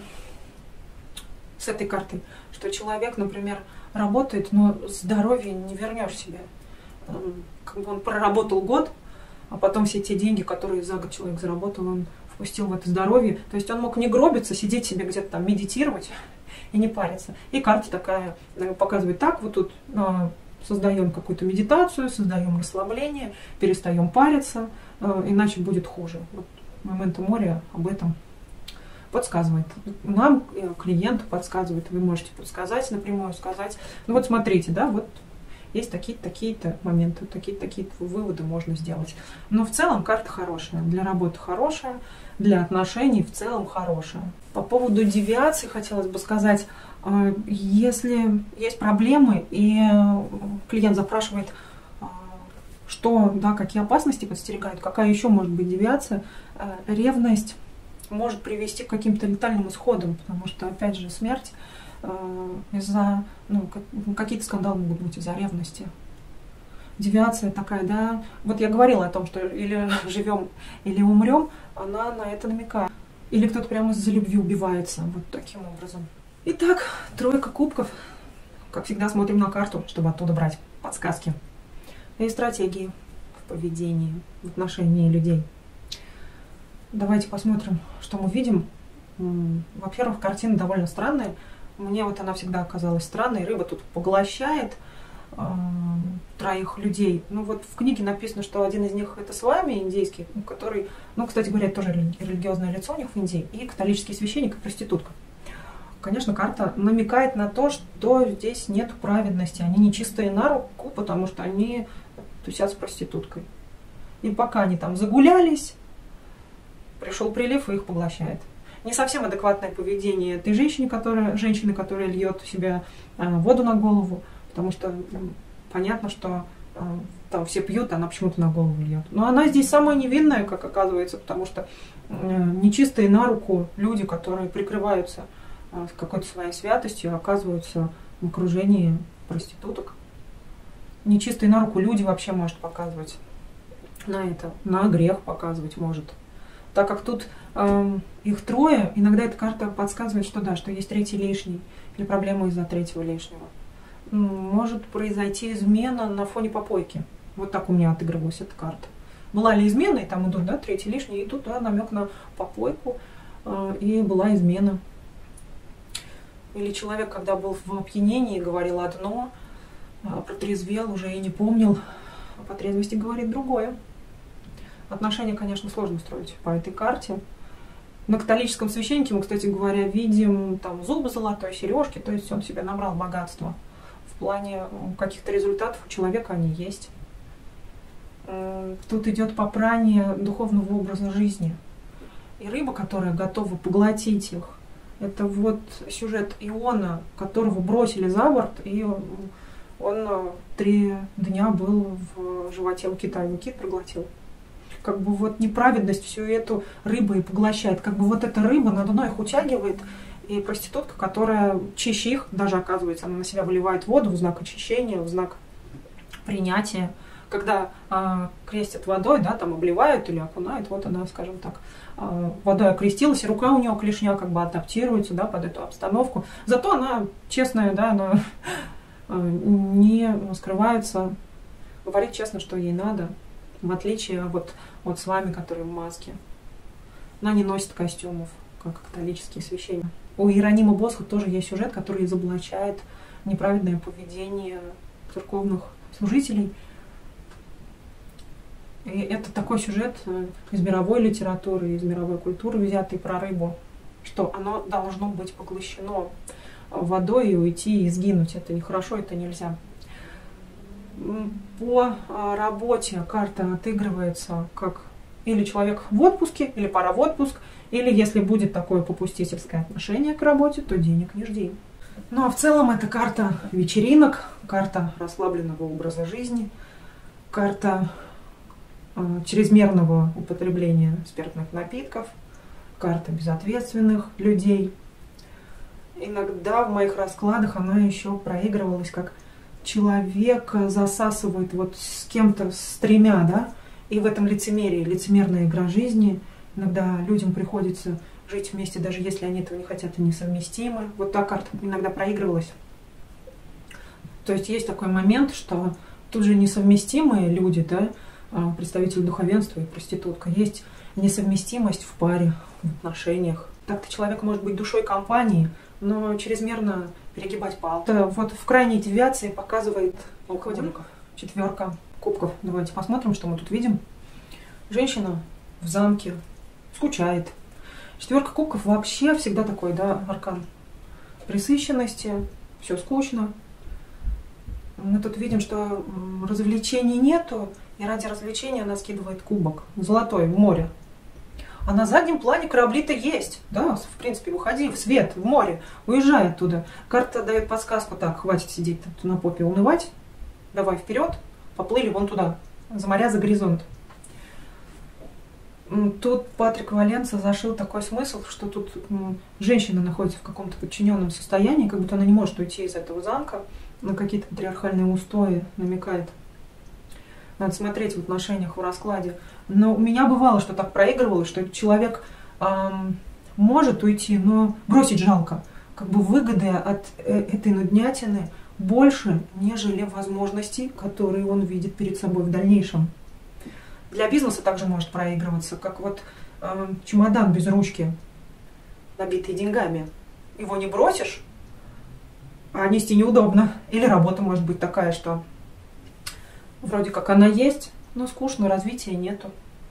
с этой картой, что человек, например, работает, но здоровье не вернешь себе. Как бы он проработал год, а потом все те деньги, которые за год человек заработал, он впустил в это здоровье. То есть он мог не гробиться, сидеть себе где-то там, медитировать и не париться. И карта такая показывает так, вот тут создаем какую-то медитацию, создаем расслабление, перестаем париться, иначе будет хуже. Вот моменто моря об этом подсказывает. Нам, клиенту подсказывает, вы можете подсказать, напрямую сказать. Ну вот смотрите, да, вот есть такие-то моменты, такие-то выводы можно сделать. Но в целом карта хорошая, для работы хорошая, для отношений в целом хорошая. По поводу девиации хотелось бы сказать, если есть проблемы и клиент запрашивает, что, да, какие опасности подстерегают, какая еще может быть девиация, ревность может привести к каким-то летальным исходам, потому что, опять же, смерть из-за, ну, какие-то скандалы могут быть из-за ревности. Девиация такая, да, вот я говорила о том, что или живем, или умрем, она на это намекает. Или кто-то прямо из-за любви убивается, вот таким образом. Итак, тройка кубков. Как всегда, смотрим на карту, чтобы оттуда брать подсказки и стратегии в поведении, в отношении людей. Давайте посмотрим, что мы видим. Во-первых, картина довольно странная. Мне вот она всегда оказалась странной. Рыба тут поглощает. троих людей. Ну вот в книге написано, что один из них это Свами индейский, который, ну, кстати говоря, тоже религиозное лицо у них в Индии, и католический священник и проститутка. Конечно, карта намекает на то, что здесь нет праведности. Они нечистые на руку, потому что они тусят с проституткой. И пока они там загулялись, пришел прилив и их поглощает. Не совсем адекватное поведение этой женщины, которая льет в себя воду на голову, потому что понятно, что там все пьют, она почему-то на голову льет. Но она здесь самая невинная, как оказывается, потому что нечистые на руку люди, которые прикрываются какой-то своей святостью, оказываются в окружении проституток. Нечистые на руку люди вообще может показывать на это, на грех показывать может. Так как тут их трое, иногда эта карта подсказывает, что да, что есть третий лишний, или проблема из-за третьего лишнего. Может произойти измена на фоне попойки. Вот так у меня отыгрывалась эта карта. Была ли измена, и там идут, да, третий лишний, и тут, да, намек на попойку, и была измена. Или человек, когда был в опьянении, говорил одно, протрезвел, уже и не помнил, а по трезвости говорит другое. Отношения, конечно, сложно строить по этой карте. На католическом священнике мы, кстати говоря, видим там зубы золотой, сережки, то есть он себе набрал богатство. В плане каких-то результатов у человека они есть. Тут идет попрание духовного образа жизни. И рыба, которая готова поглотить их, это вот сюжет Иона, которого бросили за борт, и он 3 дня был в животе у кита, его кит проглотил. Как бы вот неправедность всю эту рыбу и поглощает. Как бы вот эта рыба на дно их утягивает, и проститутка, которая чище их, даже оказывается, она на себя выливает воду в знак очищения, в знак принятия. Когда крестят водой, да, там обливают или окунают, вот она, скажем так, водой окрестилась, и рука у нее клешня как бы адаптируется, да, под эту обстановку. Зато она честная, да, она не скрывается, говорит честно, что ей надо, в отличие вот от Свами, который в маске. Она не носит костюмов, как католические священники. У Иеронима Босха тоже есть сюжет, который изоблачает неправедное поведение церковных служителей. И это такой сюжет из мировой литературы, из мировой культуры, взятый про рыбу, что оно должно быть поглощено водой и уйти, и сгинуть. Это нехорошо, это нельзя. По работе карта отыгрывается как или человек в отпуске, или пора в отпуск, или если будет такое попустительское отношение к работе, то денег не жди. Ну а в целом это карта вечеринок, карта расслабленного образа жизни, карта чрезмерного употребления спиртных напитков, карта безответственных людей. Иногда в моих раскладах она еще проигрывалась как человек засасывает вот с кем-то, с 3, да, и в этом лицемерии, лицемерная игра жизни. Иногда людям приходится жить вместе, даже если они этого не хотят и несовместимы. Вот так карта иногда проигрывалась. То есть есть такой момент, что тут же несовместимые люди, да, представитель духовенства и проститутка, есть несовместимость в паре, в отношениях. Так-то человек может быть душой компании, но чрезмерно перегибать палку. Вот в крайней девиации показывает алкоголиков. 4 кубков. Давайте посмотрим, что мы тут видим. Женщина в замке скучает. 4 кубков вообще всегда такой, да, аркан пресыщенности, все скучно. Мы тут видим, что развлечений нету, и ради развлечения она скидывает кубок золотой в море. А на заднем плане корабли-то есть. Да, в принципе, выходи в свет, в море, уезжай оттуда. Карта дает подсказку: так, хватит сидеть тут на попе унывать, давай вперед, поплыли вон туда, за моря, за горизонт. Тут Патрик Валенса зашил такой смысл, что тут женщина находится в каком-то подчиненном состоянии, как будто она не может уйти из этого замка, на какие-то патриархальные устои намекает. Надо смотреть в отношениях, в раскладе. Но у меня бывало, что так проигрывалось, что человек может уйти, но бросить жалко. Как бы выгоды от этой нуднятины больше, нежели возможностей, которые он видит перед собой в дальнейшем. Для бизнеса также может проигрываться, как вот чемодан без ручки, набитый деньгами. Его не бросишь, а нести неудобно. Или работа может быть такая, что Вроде как она есть, но скучно, развития нету.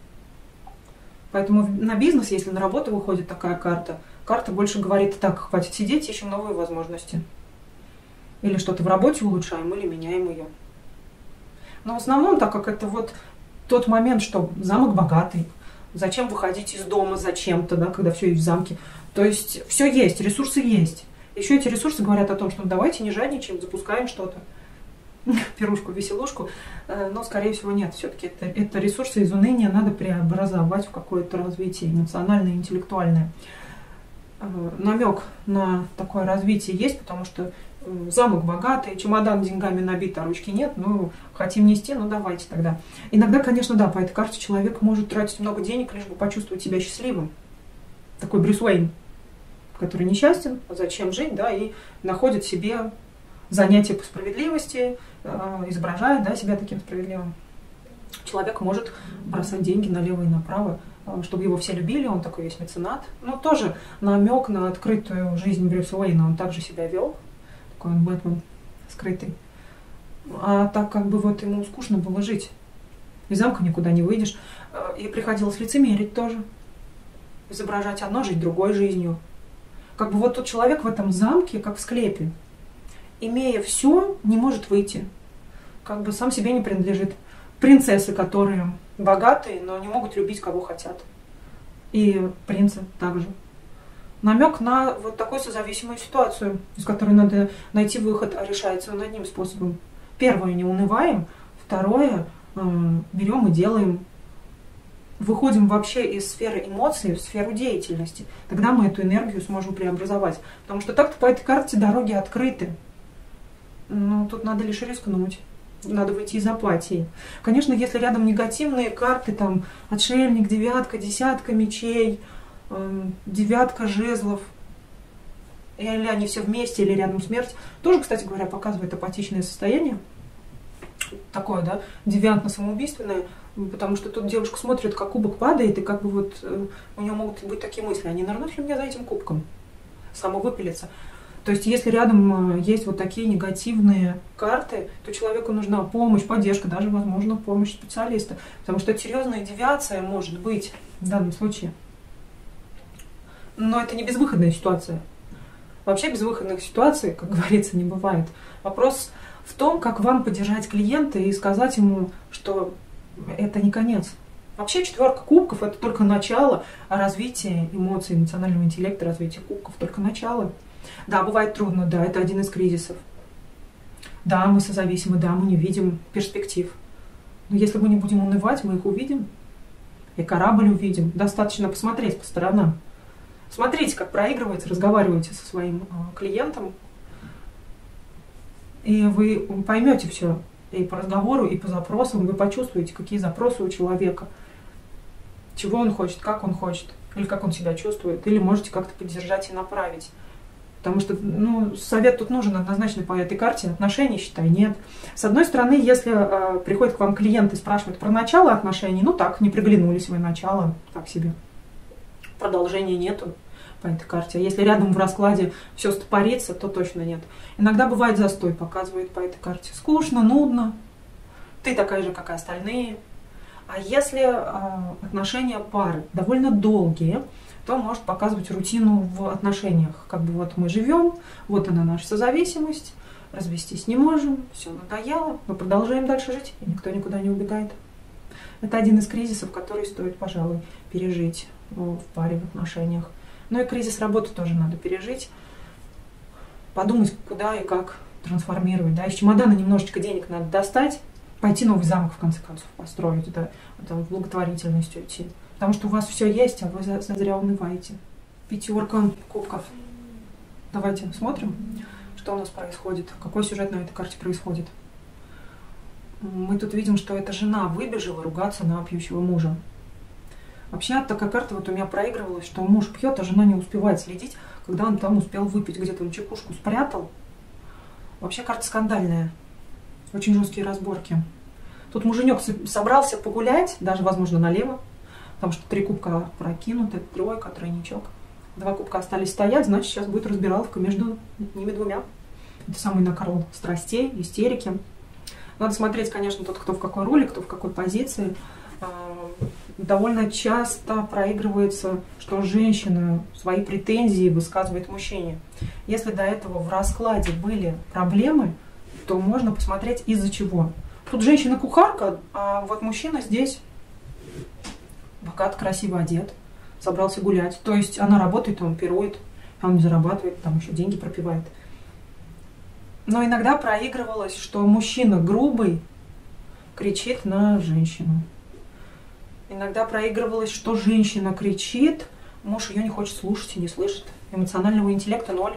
Поэтому на бизнес, если на работу выходит такая карта, карта больше говорит: так, хватит сидеть, ищем новые возможности. Или что-то в работе улучшаем, или меняем ее. Но в основном, так как это вот тот момент, что замок богатый, зачем выходить из дома зачем-то, да, когда все есть в замке. То есть все есть, ресурсы есть. Еще эти ресурсы говорят о том, что давайте не жадничаем, запускаем что-то. Пирушку, веселушку. Но, скорее всего, нет. Все-таки это ресурсы из уныния надо преобразовать в какое-то развитие эмоциональное, интеллектуальное. Намек на такое развитие есть, потому что замок богатый, чемодан деньгами набит, а ручки нет. Ну, хотим нести, ну давайте тогда. Иногда, конечно, да, по этой карте человек может тратить много денег, лишь бы почувствовать себя счастливым. Такой Брюс Уэйн, который несчастен, зачем жить, да, и находит себе занятие по справедливости, изображает, да, себя таким справедливым. Человек может бросать деньги налево и направо, чтобы его все любили, он такой весь меценат. Но тоже намек на открытую жизнь Брюса Уэйна, он также себя вел, такой он Бэтмен скрытый. А так как бы вот ему скучно было жить, из замка никуда не выйдешь, и приходилось лицемерить тоже, изображать одно, жить другой жизнью. Как бы вот тот человек в этом замке, как в склепе, имея все, не может выйти. Как бы сам себе не принадлежит. Принцессы, которые богатые, но не могут любить, кого хотят. И принцы также. Намек на вот такую созависимую ситуацию, из которой надо найти выход, а решается он одним способом. Первое, не унываем. Второе, берем и делаем. Выходим вообще из сферы эмоций в сферу деятельности. Тогда мы эту энергию сможем преобразовать. Потому что так-то по этой карте дороги открыты. Ну, тут надо лишь рискнуть. Надо выйти из апатии. Конечно, если рядом негативные карты, там, отшельник, девятка, десятка мечей, девятка жезлов, или они все вместе, или рядом смерть, тоже, кстати говоря, показывает апатичное состояние. Такое, да, девиантно-самоубийственное, потому что тут девушка смотрит, как кубок падает, и как бы вот у нее могут быть такие мысли: а не нырнуть ли мне за этим кубком? Самовыпилиться. То есть, если рядом есть вот такие негативные карты, то человеку нужна помощь, поддержка, даже, возможно, помощь специалиста. Потому что это серьезная девиация может быть в данном случае. Но это не безвыходная ситуация. Вообще безвыходных ситуаций, как говорится, не бывает. Вопрос в том, как вам поддержать клиента и сказать ему, что это не конец. Вообще четверка кубков — это только начало развития эмоций, эмоционального интеллекта, развития кубков, только начало. Да, бывает трудно, да, это один из кризисов. Да, мы созависимы, да, мы не видим перспектив. Но если мы не будем унывать, мы их увидим. И корабль увидим. Достаточно посмотреть по сторонам. Смотрите, как проигрываете, разговариваете со своим клиентом. И вы поймете все. И по разговору, и по запросам. Вы почувствуете, какие запросы у человека. Чего он хочет, как он хочет. Или как он себя чувствует. Или можете как-то поддержать и направить. Потому что, ну, совет тут нужен однозначно по этой карте. Отношений, считай, нет. С одной стороны, если приходит к вам клиент и спрашивает про начало отношений, ну так, не приглянулись вы, начало, так себе. Продолжения нету по этой карте. А если рядом в раскладе все стопорится, то точно нет. Иногда бывает застой, показывает по этой карте. Скучно, нудно. Ты такая же, как и остальные. А если отношения пары довольно долгие, то может показывать рутину в отношениях. Как бы вот мы живем, вот она наша созависимость, развестись не можем, все надоело, мы продолжаем дальше жить, и никто никуда не убегает. Это один из кризисов, который стоит, пожалуй, пережить в паре, в отношениях. Ну и кризис работы тоже надо пережить, подумать, куда и как трансформировать. Да? Из чемодана немножечко денег надо достать, пойти новый замок, в конце концов, построить, да? Там, в благотворительность уйти. Потому что у вас все есть, а вы зря унываете. Пятерка кубков. Давайте смотрим, что у нас происходит, какой сюжет на этой карте происходит. Мы тут видим, что эта жена выбежала ругаться на пьющего мужа. Вообще такая карта вот у меня проигрывалась, что муж пьет, а жена не успевает следить, когда он там успел выпить, где-то он чекушку спрятал. Вообще карта скандальная. Очень жесткие разборки. Тут муженек собрался погулять, даже, возможно, налево. Потому что 3 кубка прокинуты, тройка, тройничок. 2 кубка остались стоять, значит, сейчас будет разбираловка между ними двумя. Это самый накал страстей, истерики. Надо смотреть, конечно, тот, кто в какой роли, кто в какой позиции. Довольно часто проигрывается, что женщина свои претензии высказывает мужчине. Если до этого в раскладе были проблемы, то можно посмотреть, из-за чего. Тут женщина-кухарка, а вот мужчина здесь богат, красиво одет, собрался гулять. То есть она работает, он пирует, а он не зарабатывает, там еще деньги пропивает. Но иногда проигрывалось, что мужчина грубый кричит на женщину. Иногда проигрывалось, что женщина кричит, муж ее не хочет слушать и не слышит. Эмоционального интеллекта ноль.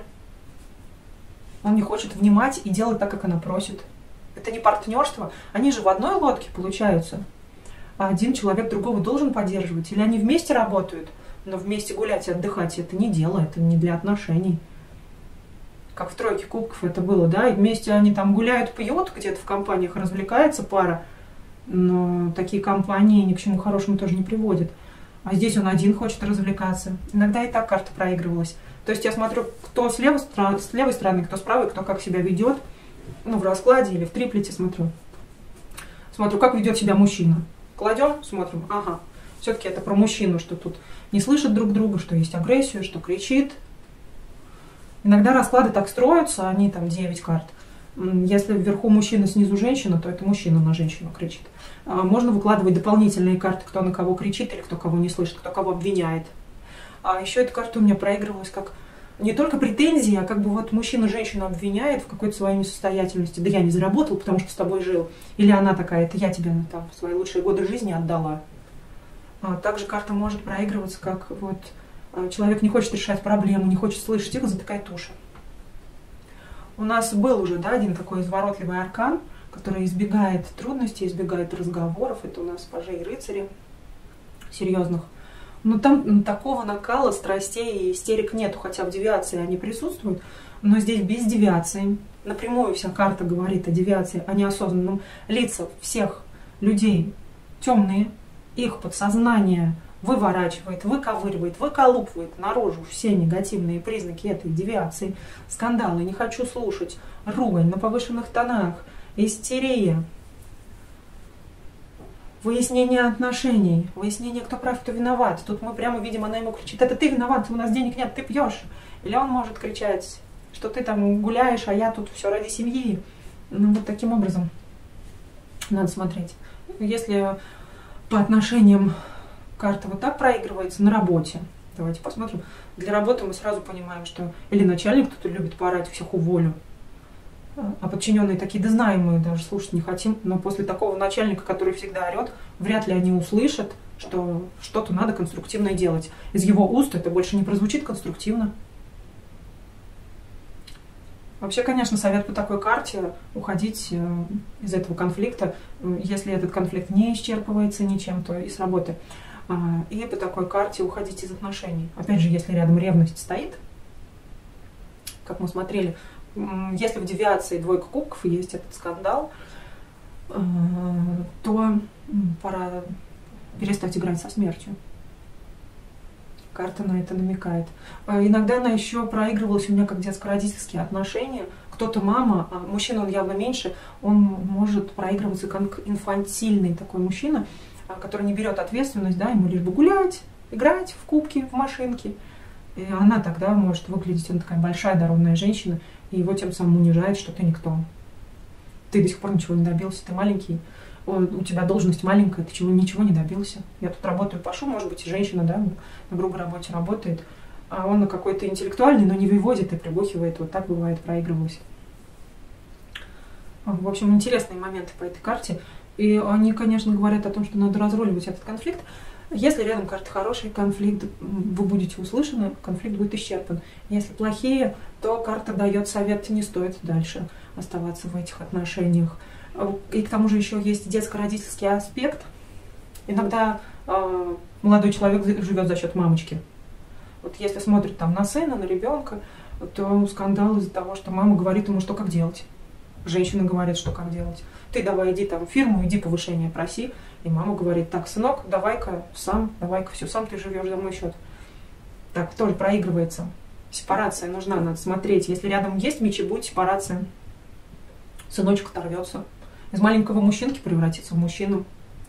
Он не хочет внимать и делать так, как она просит. Это не партнерство. Они же в одной лодке получаются. А один человек другого должен поддерживать. Или они вместе работают, но вместе гулять и отдыхать это не дело, это не для отношений. Как в «Тройке кубков» это было, да? И вместе они там гуляют, пьют, где-то в компаниях развлекается пара. Но такие компании ни к чему хорошему тоже не приводят. А здесь он один хочет развлекаться. Иногда и так карта проигрывалась. То есть я смотрю, кто с левой стороны, кто с правой, кто как себя ведет. Ну, в раскладе или в триплете смотрю. Смотрю, как ведет себя мужчина. Кладем, смотрим, ага. Все-таки это про мужчину, что тут не слышат друг друга, что есть агрессию, что кричит. Иногда расклады так строятся, они там 9 карт. Если вверху мужчина, снизу женщина, то это мужчина на женщину кричит. Можно выкладывать дополнительные карты, кто на кого кричит или кто кого не слышит, кто кого обвиняет. А еще эта карта у меня проигрывалась как не только претензии, а как бы вот мужчина женщину обвиняет в какой-то своей несостоятельности. Да я не заработал, потому что с тобой жил. Или она такая, это я тебе там свои лучшие годы жизни отдала. Также карта может проигрываться, как вот человек не хочет решать проблему, не хочет слышать, их затыкает уши. У нас был уже, да, один такой изворотливый аркан, который избегает трудностей, избегает разговоров. Это у нас пажи и рыцари серьезных. Но там такого накала, страстей и истерик нету, хотя в девиации они присутствуют. Но здесь без девиации. Напрямую вся карта говорит о девиации, о неосознанном. Лица всех людей темные, их подсознание выворачивает, выковыривает, выколупывает наружу все негативные признаки этой девиации. Скандалы, не хочу слушать, ругань на повышенных тонах, истерия, выяснение отношений, выяснение, кто прав, кто виноват. Тут мы прямо видим, она ему кричит, это ты виноват, у нас денег нет, ты пьешь. Или он может кричать, что ты там гуляешь, а я тут все ради семьи. Ну, вот таким образом надо смотреть. Если по отношениям карта вот так проигрывается на работе, давайте посмотрим. Для работы мы сразу понимаем, что или начальник кто-то любит поорать, всех уволю, а подчиненные такие, да знаем, мы даже слушать не хотим, но после такого начальника, который всегда орет, вряд ли они услышат, что что-то надо конструктивное делать. Из его уст это больше не прозвучит конструктивно. Вообще, конечно, совет по такой карте уходить из этого конфликта, если этот конфликт не исчерпывается ничем, то и с работы. И по такой карте уходить из отношений. Опять же, если рядом ревность стоит, как мы смотрели, если в девиации двойка кубков и есть этот скандал, то пора перестать играть со смертью. Карта на это намекает. Иногда она еще проигрывалась у меня как детско-родительские отношения. Кто-то мама, а мужчина он явно меньше, он может проигрываться как инфантильный такой мужчина, который не берет ответственность, да, ему лишь бы гулять, играть в кубки, в машинки. И она тогда может выглядеть, она такая большая, дородная женщина, и его тем самым унижает, что ты никто. Ты до сих пор ничего не добился, ты маленький, у тебя должность маленькая, ты ничего не добился. Я тут работаю, пашу, может быть, и женщина, да, на грубой работе работает, а он на какой-то интеллектуальный, но не выводит и прибухивает. Вот так бывает, проигрывалось. В общем, интересные моменты по этой карте. И они, конечно, говорят о том, что надо разруливать этот конфликт. Если рядом карты хорошие, конфликт, вы будете услышаны, конфликт будет исчерпан. Если плохие, то карта дает совет, не стоит дальше оставаться в этих отношениях. И к тому же еще есть детско-родительский аспект. Иногда молодой человек живет за счет мамочки. Вот если смотрит там на сына, на ребенка, то скандал из-за того, что мама говорит ему, что как делать. Женщина говорит, что как делать. Ты давай иди там в фирму, иди повышение проси. И мама говорит, так, сынок, давай-ка все сам ты живешь за мой счет. Так, тоже проигрывается. Сепарация нужна, надо смотреть. Если рядом есть мечи, будет сепарация. Сыночек оторвется. из маленького мужчинки превратиться в мужчину.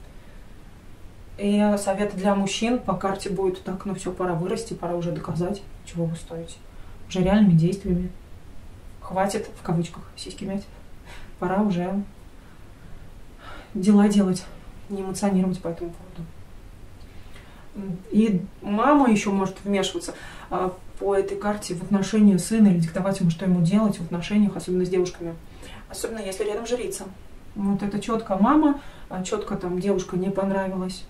И совет для мужчин по карте будет: так, ну все, пора вырасти, пора уже доказать, чего вы стоите. Уже реальными действиями. Хватит, в кавычках, сиськи мять. Пора уже дела делать, не эмоционировать по этому поводу. И мама еще может вмешиваться по этой карте в отношения сына или диктовать ему, что ему делать в отношениях, особенно с девушками. Особенно если рядом жрица. Вот это четко мама, четко там девушка не понравилась.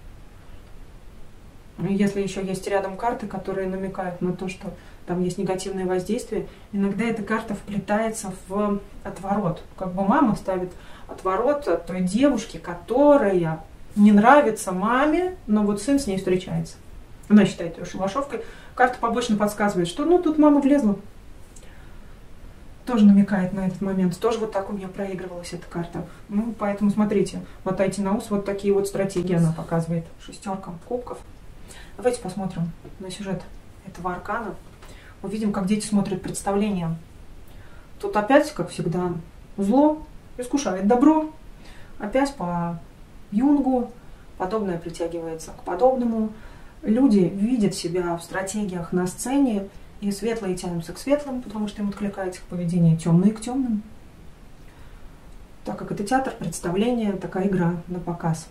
Если еще есть рядом карты, которые намекают на то, что там есть негативное воздействие, иногда эта карта вплетается в отворот. Как бы мама ставит отворот той девушки, которая не нравится маме, но вот сын с ней встречается. Она считает ее шалашовкой. Карта побочно подсказывает, что ну тут мама влезла. Тоже намекает на этот момент. Тоже вот так у меня проигрывалась эта карта. Ну, поэтому смотрите, мотайте на ус, вот такие вот стратегии она показывает. Шестерка кубков. Давайте посмотрим на сюжет этого аркана. Увидим, как дети смотрят представление. Тут опять, как всегда, зло искушает добро. Опять по Юнгу подобное притягивается к подобному. Люди видят себя в стратегиях на сцене, и светлые тянутся к светлым, потому что им откликается их поведение, темные к темным. Так как это театр, представление, такая игра на показ.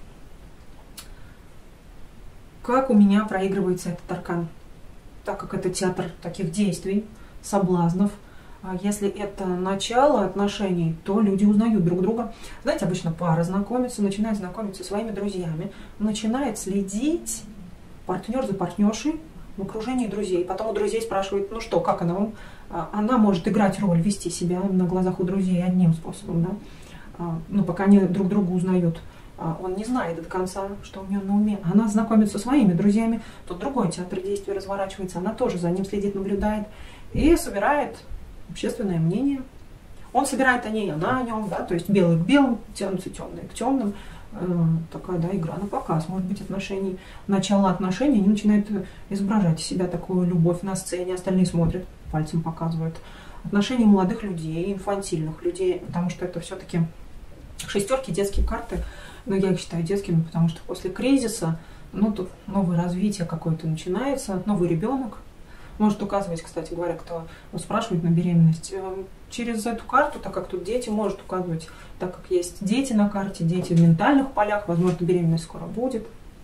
Как у меня проигрывается этот аркан? Так как это театр таких действий, соблазнов, если это начало отношений, то люди узнают друг друга. Знаете, обычно пара знакомится, начинает знакомиться со своими друзьями, начинает следить партнер за партнершей в окружении друзей. Потом у друзей спрашивают: ну что, как она вам? Она может играть роль, вести себя на глазах у друзей одним способом, да? Ну, пока они друг друга узнают. Он не знает до конца, что у нее на уме. Она знакомится со своими друзьями, тут другой театр действий разворачивается, она тоже за ним следит, наблюдает и собирает общественное мнение. Он собирает о ней, она о нем, да, то есть белые к белым тянутся, темные к темным. Такая, да, игра на показ, может быть, отношений. Начало отношений, они начинают изображать из себя такую любовь на сцене, остальные смотрят, пальцем показывают. Отношения молодых людей, инфантильных людей, потому что это все-таки шестерки, детские карты. Но я их считаю детскими, потому что после кризиса, ну, тут новое развитие какое-то начинается, новый ребенок. Может указывать, кстати говоря, кто спрашивает на беременность. Через эту карту, так как тут дети, может указывать, так как есть дети на карте, дети в ментальных полях, возможно, беременность скоро будет.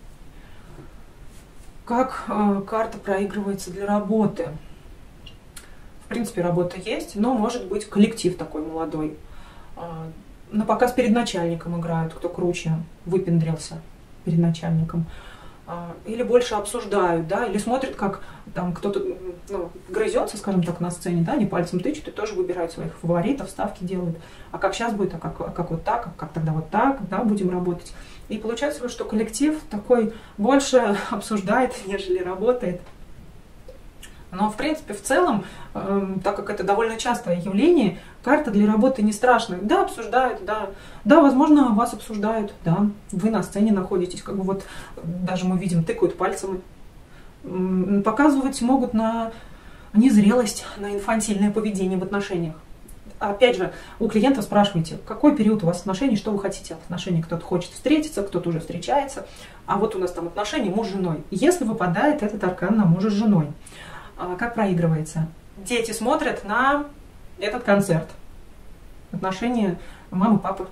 Как карта проигрывается для работы? В принципе, работа есть, но может быть коллектив такой молодой. На показ перед начальником играют, кто круче выпендрился перед начальником. Или больше обсуждают, да, или смотрят, как там кто-то, ну, грызется, скажем так, на сцене, да, они пальцем тычут и тоже выбирают своих фаворитов, ставки делают. А как сейчас будет, как вот так, как тогда вот так, да, будем работать. И получается, что коллектив такой больше обсуждает, нежели работает. Но, в принципе, в целом, так как это довольно частое явление, карта для работы не страшная. Да, обсуждают, да, возможно, вас обсуждают, да, вы на сцене находитесь, как бы вот даже мы видим, тыкают пальцем, показывать могут на незрелость, на инфантильное поведение в отношениях. Опять же, у клиента спрашивайте, какой период у вас отношений, что вы хотите от отношений. Кто-то хочет встретиться, кто-то уже встречается, а вот у нас там отношения муж с женой. Если выпадает этот аркан на мужа с женой, как проигрывается? Дети смотрят на этот концерт. Отношения мамы, папы.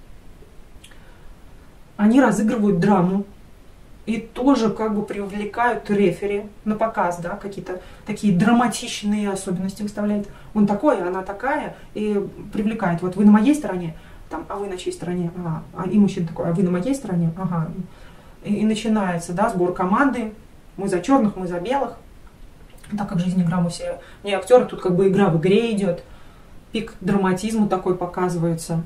Они разыгрывают драму и тоже как бы привлекают рефери на показ, да, какие-то такие драматичные особенности выставляют. Он такой, она такая, и привлекает. Вот вы на моей стороне, там, а вы на чьей стороне? Ага. И мужчина такой: а вы на моей стороне? Ага. И начинается, да, сбор команды. Мы за черных, мы за белых. Так как жизнь игра, мы все не актеры, тут как бы игра в игре идет. Пик драматизма такой показывается.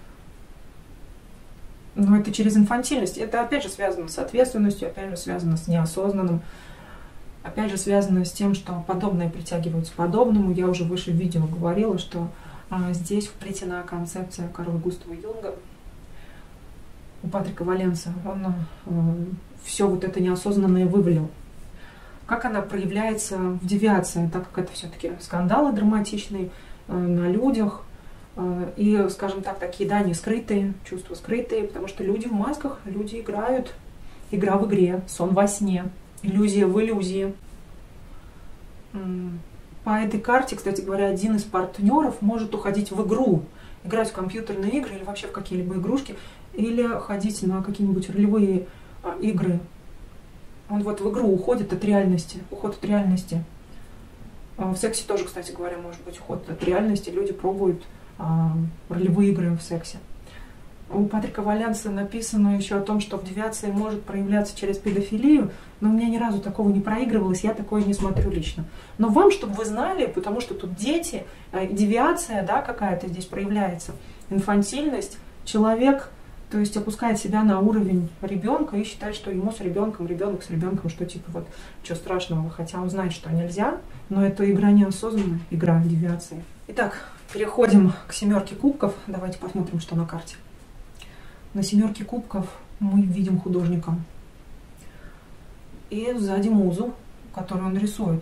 Но это через инфантильность. Это опять же связано с ответственностью, опять же связано с неосознанным. Опять же связано с тем, что подобное притягивается к подобному. Я уже выше в видео говорила, что здесь вплетена концепция Карла Густава Юнга. У Патрика Валенса. Он все вот это неосознанное вывалил. Как она проявляется в девиации, так как это все-таки скандалы драматичные на людях, И, скажем так, такие, да, не скрытые, чувства скрытые, потому что люди в масках, люди играют. Игра в игре, сон во сне, иллюзия в иллюзии. По этой карте, кстати говоря, один из партнеров может уходить в игру, играть в компьютерные игры или вообще в какие-либо игрушки, или ходить на какие-нибудь ролевые игры. Он вот в игру уходит от реальности, уход от реальности. В сексе тоже, кстати говоря, может быть уход от реальности. Люди пробуют ролевые игры в сексе. У Патрика Валянса написано еще о том, что в девиации может проявляться через педофилию, но у меня ни разу такого не проигрывалось, я такое не смотрю лично. Но вам, чтобы вы знали, потому что тут дети, девиация, да, какая-то здесь проявляется, инфантильность, человек, то есть опускает себя на уровень ребенка и считает, что ему с ребенком, ребенок с ребенком, что типа вот, что страшного, хотя он знает, что нельзя, но это игра неосознанная, игра девиации. Итак, переходим к 7 кубков, давайте посмотрим, что на карте. На 7 кубков мы видим художника. И сзади музу, которую он рисует.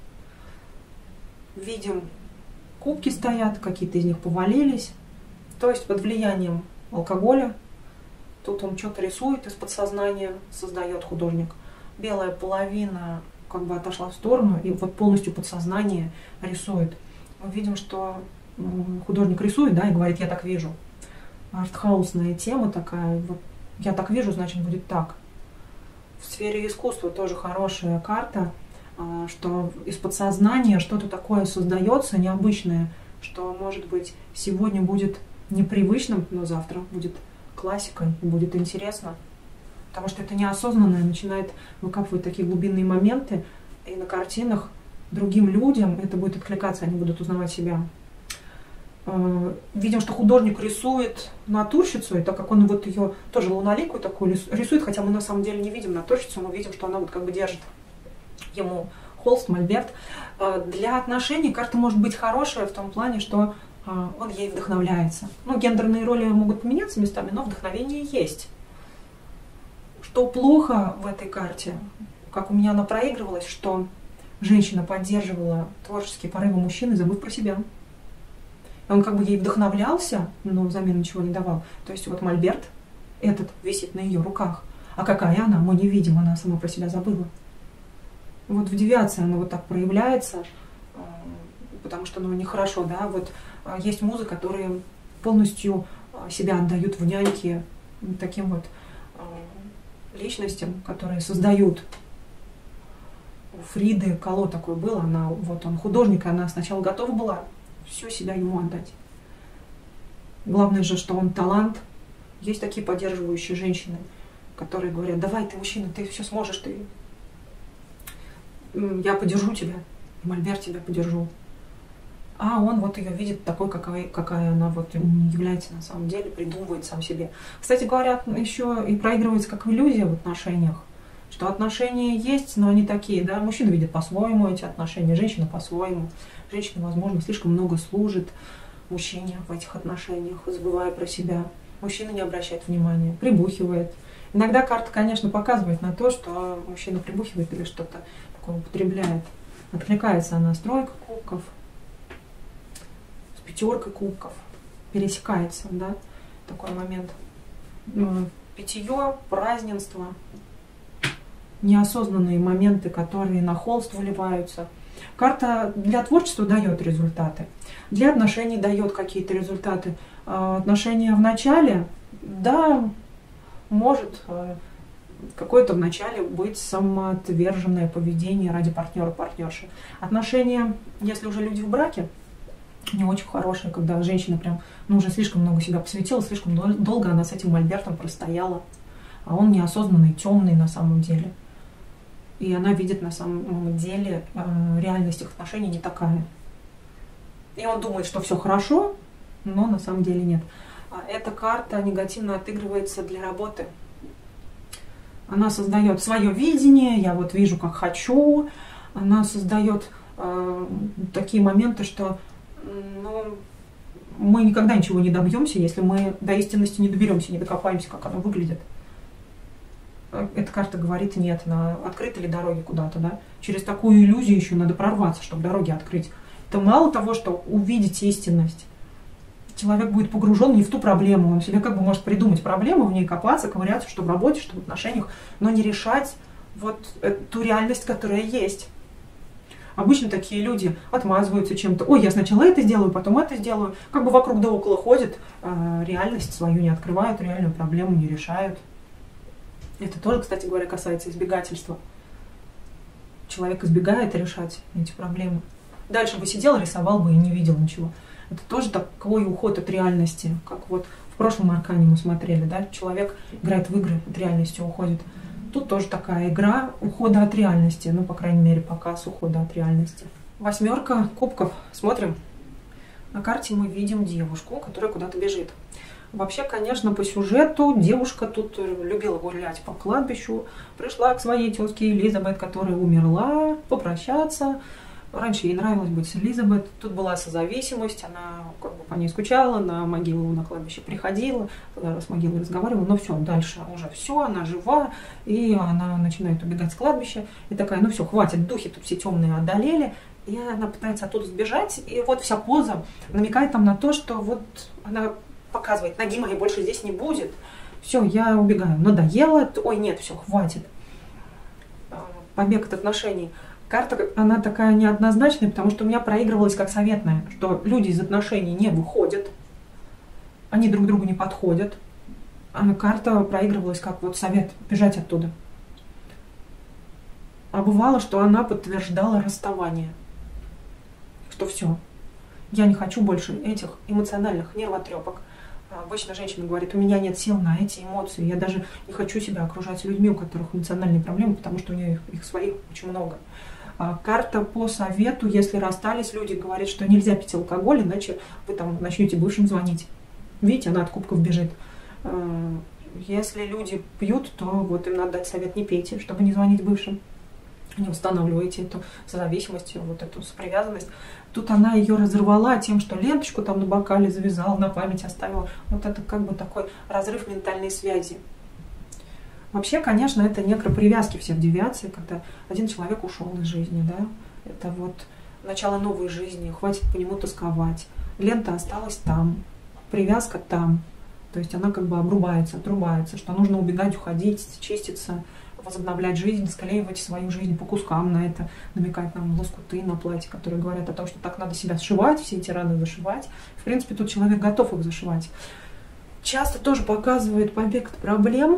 Видим, кубки стоят, какие-то из них повалились. То есть под влиянием алкоголя. Тут он что-то рисует из подсознания, создает художник. Белая половина как бы отошла в сторону, и вот полностью подсознание рисует. Мы видим, что художник рисует, да, и говорит: я так вижу. Артхаусная тема такая, вот я так вижу, значит будет так. В сфере искусства тоже хорошая карта, что из подсознания что-то такое создается необычное, что, может быть, сегодня будет непривычным, но завтра будет классикой, будет интересно. Потому что это неосознанное начинает выкапывать такие глубинные моменты, и на картинах другим людям это будет откликаться, они будут узнавать себя. Видим, что художник рисует натурщицу, и так как он вот ее тоже луналикую такую рисует, хотя мы на самом деле не видим натурщицу, мы видим, что она вот как бы держит ему холст, мольберт. Для отношений карта может быть хорошая в том плане, что он ей вдохновляется. Ну, гендерные роли могут поменяться местами, но вдохновение есть. Что плохо в этой карте, как у меня она проигрывалась, что женщина поддерживала творческие порывы мужчины, забыв про себя. Он как бы ей вдохновлялся, но взамен ничего не давал. То есть вот мольберт этот висит на ее руках. А какая она? Мы не видим, она сама про себя забыла. Вот в девиации она вот так проявляется, потому что, ну, нехорошо, да. Вот есть музы, которые полностью себя отдают в няньки таким вот личностям, которые создают. У Фриды Кало такое было, она, вот он художник, она сначала готова была всю себя ему отдать. Главное же, что он талант. Есть такие поддерживающие женщины, которые говорят: давай, ты мужчина, ты все сможешь, я поддержу тебя, мольберт тебя поддержу. А он вот ее видит такой, какая она вот является на самом деле, придумывает сам себе. Кстати говоря, еще и проигрывается как иллюзия в отношениях, что отношения есть, но они такие, да, мужчина видит по-своему эти отношения, женщина по-своему. Женщина, возможно, слишком много служит мужчине в этих отношениях, забывая про себя. Мужчина не обращает внимания, прибухивает. Иногда карта, конечно, показывает на то, что мужчина прибухивает или что-то такое употребляет. Откликается она с 3 кубков, с 5 кубков. Пересекается, да, такой момент. Питье, празднество, неосознанные моменты, которые на холст выливаются. Карта для творчества дает результаты, для отношений дает какие-то результаты. Отношения в начале, да, может какое-то в начале быть самоотверженное поведение ради партнера-партнерши. Отношения, если уже люди в браке, не очень хорошие, когда женщина прям, ну, уже слишком много себя посвятила, слишком долго она с этим мольбертом простояла, а он неосознанный, темный на самом деле. И она видит на самом деле реальность их отношений не такая. И он думает, что все хорошо, но на самом деле нет. Эта карта негативно отыгрывается для работы. Она создает свое видение, я вот вижу, как хочу. Она создает такие моменты, что мы никогда ничего не добьемся, если мы до истинности не доберемся, не докопаемся, как оно выглядит. Эта карта говорит: нет, открыты ли дороги куда-то, да? Через такую иллюзию еще надо прорваться, чтобы дороги открыть. Это мало того, что увидеть истинность. человек будет погружен не в ту проблему. Он себе как бы может придумать проблему, в ней копаться, ковыряться, что в работе, что в отношениях, но не решать вот ту реальность, которая есть. Обычно такие люди отмазываются чем-то. Ой, я сначала это сделаю, потом это сделаю. Как бы вокруг да около ходят, реальность свою не открывают, реальную проблему не решают. Это тоже, кстати говоря, касается избегательства. Человек избегает решать эти проблемы. Дальше бы сидел, рисовал бы и не видел ничего. Это тоже такой уход от реальности, как вот в прошлом аркане мы смотрели, да, человек играет в игры, от реальности уходит. Тут тоже такая игра ухода от реальности, ну, по крайней мере, показ ухода от реальности. 8 кубков. Смотрим. На карте мы видим девушку, которая куда-то бежит. Вообще, конечно, по сюжету девушка тут любила гулять по кладбищу, пришла к своей тетке Элизабет, которая умерла, попрощаться. Раньше ей нравилось быть с Элизабет, тут была созависимость, она как бы по ней скучала, на могилу на кладбище приходила, с могилой разговаривала, но все, дальше уже все, она жива, и она начинает убегать с кладбища, и такая, ну все, хватит, духи тут все темные одолели, и она пытается оттуда сбежать, и вот вся поза намекает там на то, что вот она показывает, ноги моей больше здесь не будет, все, я убегаю, надоело, ой, нет, все, хватит, побег от отношений. Карта, она такая неоднозначная, потому что у меня проигрывалась как советная, что люди из отношений не выходят, они друг другу не подходят. А карта проигрывалась как вот совет бежать оттуда. А бывало, что она подтверждала расставание. Что все, я не хочу больше этих эмоциональных нервотрепок. Обычно женщина говорит, у меня нет сил на эти эмоции, я даже не хочу себя окружать людьми, у которых эмоциональные проблемы, потому что у нее их своих очень много. Карта по совету, если расстались, люди говорят, что нельзя пить алкоголь, иначе вы там начнете бывшим звонить. Видите, она от кубков бежит. Если люди пьют, то вот им надо дать совет, не пейте, чтобы не звонить бывшим. Не устанавливайте эту зависимость, вот эту привязанность. Тут она ее разорвала тем, что ленточку там на бокале завязала, на память оставила. Вот это как бы такой разрыв ментальной связи. Вообще, конечно, это некропривязки все в девиации, когда один человек ушел из жизни, да. Это вот начало новой жизни, хватит по нему тосковать. Лента осталась там, привязка там. То есть она как бы обрубается, отрубается, что нужно убегать, уходить, чиститься, возобновлять жизнь, склеивать свою жизнь по кускам. На это намекают нам лоскуты на платье, которые говорят о том, что так надо себя сшивать, все эти раны зашивать. В принципе, тут человек готов их зашивать. Часто тоже показывает побег от проблем,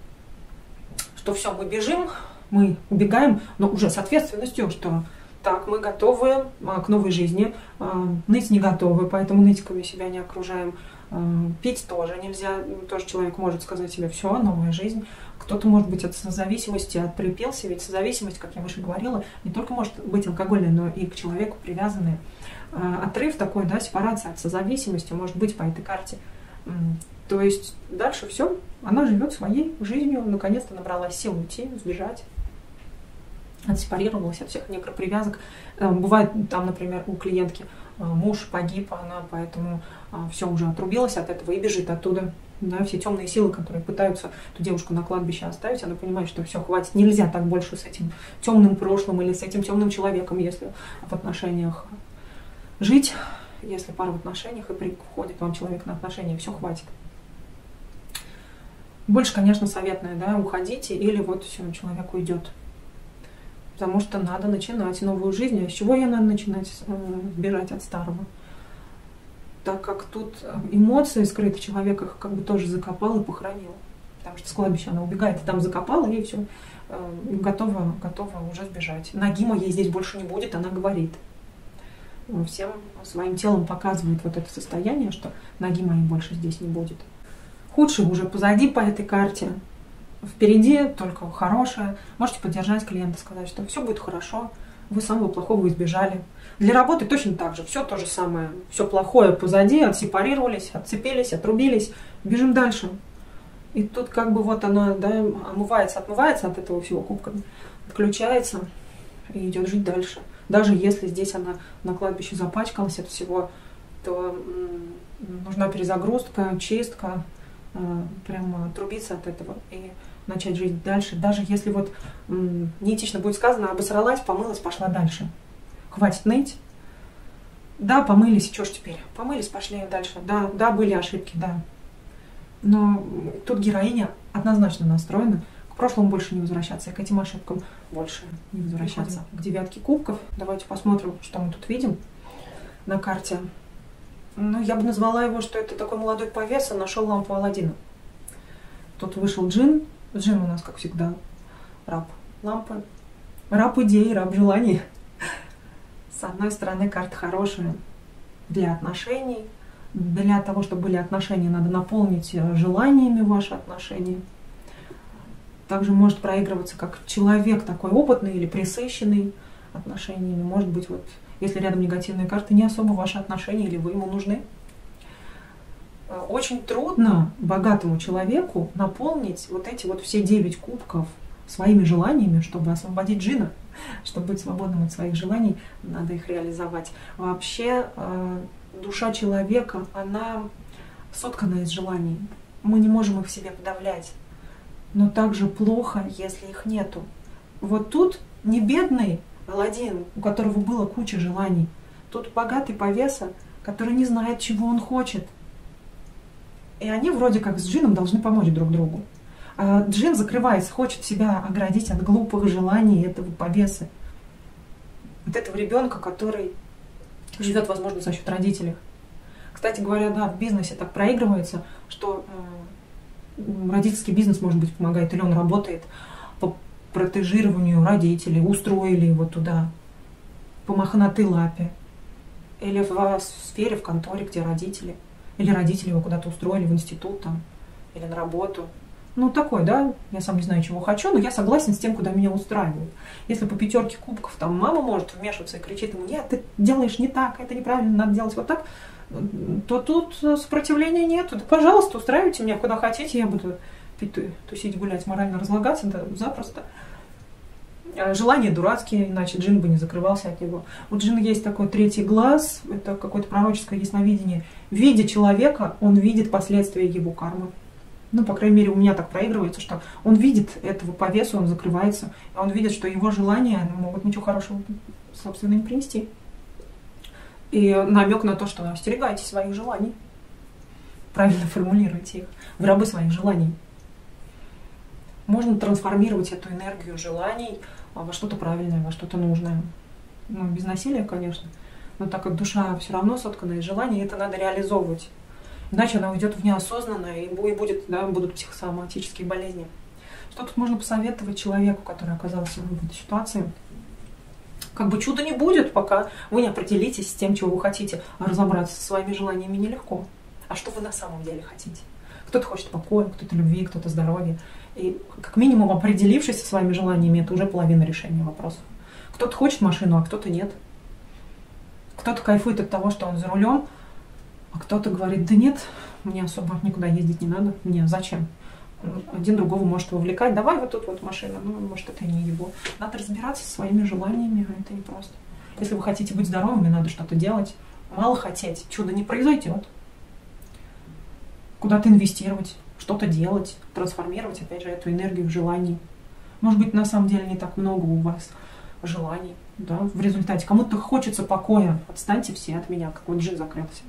что все, мы бежим, мы убегаем, но уже с ответственностью, что так, мы готовы к новой жизни, ныть не готовы, поэтому нытиками себя не окружаем. Пить тоже нельзя, тоже человек может сказать себе, все, новая жизнь. Кто-то может быть от созависимости отлепился, ведь созависимость, как я выше говорила, не только может быть алкогольной, но и к человеку привязанной. Отрыв такой, да, сепарация от созависимости может быть по этой карте. То есть дальше все, она живет своей жизнью, наконец-то набралась сил уйти, сбежать, отсепарировалась от всех некропривязок. Бывает там, например, у клиентки муж погиб, она поэтому все уже отрубилась от этого и бежит оттуда. Да, все темные силы, которые пытаются эту девушку на кладбище оставить, она понимает, что все, хватит, нельзя так больше с этим темным прошлым или с этим темным человеком, если в отношениях жить, если пара в отношениях и приходит вам человек на отношения, все, хватит. Больше, конечно, советная, да, уходите или вот все, человек уйдет. Потому что надо начинать новую жизнь. А с чего я надо начинать бежать от старого? Так как тут эмоции скрыты, человек их как бы тоже закопал и похоронил. Потому что с кладбища она убегает, и там закопала, и все, готова уже сбежать. Ноги моей здесь больше не будет, она говорит. Всем своим телом показывает вот это состояние, что ноги моей больше здесь не будет. Худшее уже позади по этой карте. Впереди только хорошее. Можете поддержать клиента, сказать, что все будет хорошо, вы самого плохого избежали. Для работы точно так же, все то же самое. Все плохое позади, отсепарировались, отцепились, отрубились, бежим дальше. И тут как бы вот она, да, отмывается от этого всего кубка, отключается и идет жить дальше. Даже если здесь она на кладбище запачкалась от всего, то нужна перезагрузка, чистка, прямо отрубиться от этого и начать жить дальше. Даже если вот неэтично будет сказано, обосралась, помылась, пошла дальше. Хватит ныть, Да, помылись, что ж теперь? Помылись, пошли дальше. Да, да, были ошибки, да. Но тут героиня однозначно настроена к прошлому больше не возвращаться, и к этим ошибкам больше не возвращаться. К девятке кубков. Давайте посмотрим, что мы тут видим на карте. Ну, я бы назвала его, что это такой молодой повеса, нашел лампу Аладдина. Тут вышел джин. Джин у нас, как всегда, раб лампы. Раб идей, раб желаний. С одной стороны, карта хорошая для отношений. Для того, чтобы были отношения, надо наполнить желаниями ваши отношения. Также может проигрываться как человек такой опытный или пресыщенный отношениями. Может быть, вот, если рядом негативные карты, не особо ваши отношения или вы ему нужны. Очень трудно богатому человеку наполнить вот эти вот все 9 кубков своими желаниями, чтобы освободить джина, чтобы быть свободным от своих желаний, надо их реализовать. Вообще душа человека, она соткана из желаний. Мы не можем их в себе подавлять. Но также плохо, если их нету. Вот тут не бедный Аладдин, у которого было куча желаний. Тут богатый повеса, который не знает, чего он хочет. И они вроде как с джином должны помочь друг другу. А джин, закрываясь, хочет себя оградить от глупых желаний этого повесы. От этого ребенка, который живет, возможно, за счет родителей. Кстати говоря, да, в бизнесе так проигрывается, что родительский бизнес, может быть, помогает, или он работает по протежированию родителей, устроили его туда, по мохнатой лапе, или в сфере, в конторе, где родители, или родители его куда-то устроили в институт там, или на работу. Ну, такой, да, я сам не знаю, чего хочу, но я согласен с тем, куда меня устраивают. Если по 5 кубков там мама может вмешиваться и кричит ему: нет, ты делаешь не так, это неправильно, надо делать вот так, то тут сопротивления нету. Да, пожалуйста, устраивайте меня куда хотите, я буду пить, тусить, гулять, морально разлагаться, да, запросто. Желания дурацкие, иначе джин бы не закрывался от него. У джина есть такой 3-й глаз, это какое-то пророческое ясновидение. Видя человека, он видит последствия его кармы. Ну, по крайней мере, у меня так проигрывается, что он видит этого повесу, он закрывается, он видит, что его желания могут ничего хорошего, собственно, не принести. И намек на то, что остерегайтесь своих желаний. Правильно формулируйте их. Вы рабы своих желаний. Можно трансформировать эту энергию желаний во что-то правильное, во что-то нужное. Ну, без насилия, конечно. Но так как душа все равно соткана из желаний, это надо реализовывать. Иначе она уйдет в неосознанное, и будет, да, будут психосоматические болезни. Что тут можно посоветовать человеку, который оказался в этой ситуации? Как бы чуда не будет, пока вы не определитесь с тем, чего вы хотите. А разобраться со своими желаниями нелегко. А что вы на самом деле хотите? Кто-то хочет покоя, кто-то любви, кто-то здоровья. И как минимум, определившись со своими желаниями, это уже половина решения вопроса. Кто-то хочет машину, а кто-то нет. Кто-то кайфует от того, что он за рулем, а кто-то говорит: да нет, мне особо никуда ездить не надо, мне зачем? Один другого может вовлекать: давай вот тут вот машина, ну, может, это не его. Надо разбираться со своими желаниями, а это непросто. Если вы хотите быть здоровыми, надо что-то делать. Мало хотеть, чудо не произойдет. Куда-то инвестировать, что-то делать, трансформировать, опять же, эту энергию в желании. Может быть, на самом деле не так много у вас желаний, да, в результате. Кому-то хочется покоя, отстаньте все от меня, как вот джин закрылся.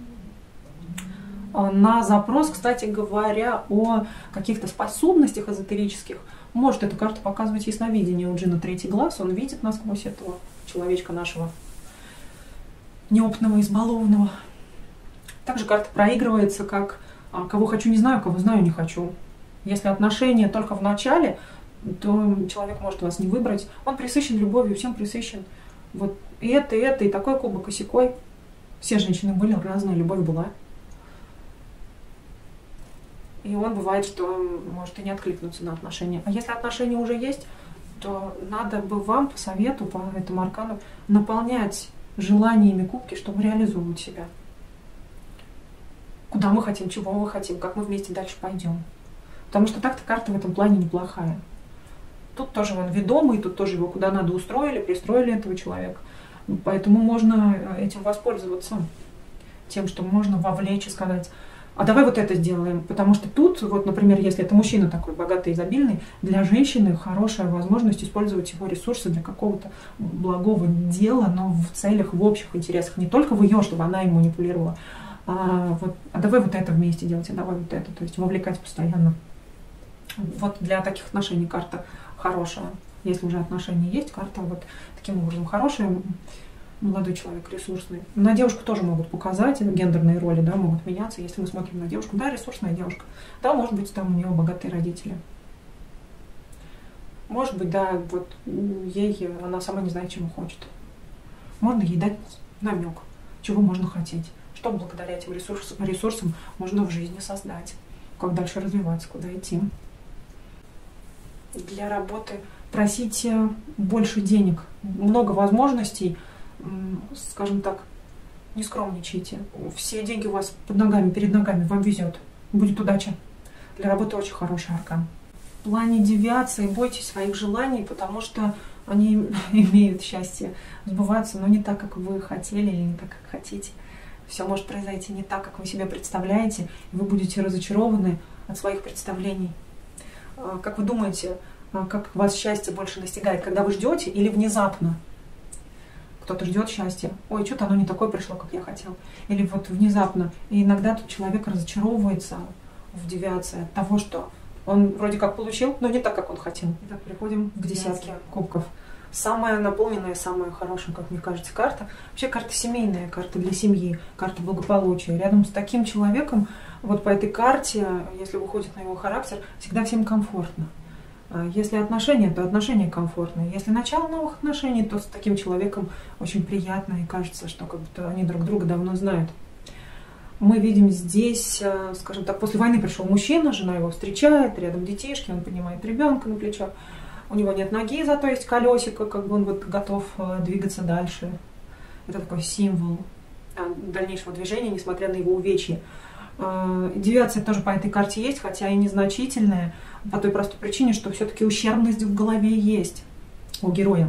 На запрос, кстати говоря, о каких-то способностях эзотерических, может эта карта показывать ясновидение. У джина 3-й глаз, он видит насквозь этого человечка нашего неопытного, избалованного. Также карта проигрывается как кого хочу, не знаю, кого знаю, не хочу. Если отношения только в начале, то человек может вас не выбрать. Он пресыщен любовью, всем пресыщен. Вот и это, и такой кубок, и сякой. Все женщины были разные, любовь была. И он бывает, что может и не откликнуться на отношения. А если отношения уже есть, то надо бы вам по совету, по этому аркану наполнять желаниями кубки, чтобы реализовывать себя. Куда мы хотим, чего мы хотим, как мы вместе дальше пойдем. Потому что так-то карта в этом плане неплохая. Тут тоже он ведомый, тут тоже его куда надо устроили, пристроили этого человека. Поэтому можно этим воспользоваться. Тем, что можно вовлечь и сказать: а давай вот это сделаем. Потому что тут, вот, например, если это мужчина такой богатый, изобильный, для женщины хорошая возможность использовать его ресурсы для какого-то благого дела, но в целях, в общих интересах. Не только в ее, чтобы она им манипулировала, а давай вот это вместе делать, а давай вот это. То есть вовлекать постоянно. Вот для таких отношений карта хорошая. Если уже отношения есть, карта вот таким образом хорошая. Молодой человек, ресурсный. На девушку тоже могут показать, гендерные роли, да, могут меняться. Если мы смотрим на девушку, да, ресурсная девушка. Да, может быть, там у нее богатые родители. Может быть, да, вот она сама не знает, чего хочет. Можно ей дать намек, чего можно хотеть. Что благодаря этим ресурсам можно в жизни создать. Как дальше развиваться, куда идти. Для работы просите больше денег, много возможностей. Скажем так, не скромничайте. Все деньги у вас под ногами, перед ногами, вам везет. Будет удача. Для работы очень хороший аркан. В плане девиации бойтесь своих желаний, потому что они имеют счастье сбываться, но не так, как вы хотели или не так, как хотите. Все может произойти не так, как вы себе представляете, и вы будете разочарованы от своих представлений. Как вы думаете, как вас счастье больше настигает, когда вы ждете или внезапно? Кто-то ждет счастья. Ой, что-то оно не такое пришло, как я хотел. Или вот внезапно. И иногда тут человек разочаровывается в девиации от того, что он вроде как получил, но не так, как он хотел. Итак, приходим к десятке кубков. Самая наполненная, самая хорошая, как мне кажется, карта. Вообще карта семейная, карта для семьи, карта благополучия. Рядом с таким человеком, вот по этой карте, если выходит на его характер, всегда всем комфортно. Если отношения, то отношения комфортные. Если начало новых отношений, то с таким человеком очень приятно и кажется, что как будто они друг друга давно знают. Мы видим здесь, скажем так, после войны пришел мужчина, жена его встречает, рядом детишки, он поднимает ребенка на плечо. У него нет ноги, зато есть колесико, как бы он вот готов двигаться дальше. Это такой символ дальнейшего движения, несмотря на его увечья. Девиация тоже по этой карте есть, хотя и незначительная, по той простой причине, что все-таки ущербность в голове есть у героя.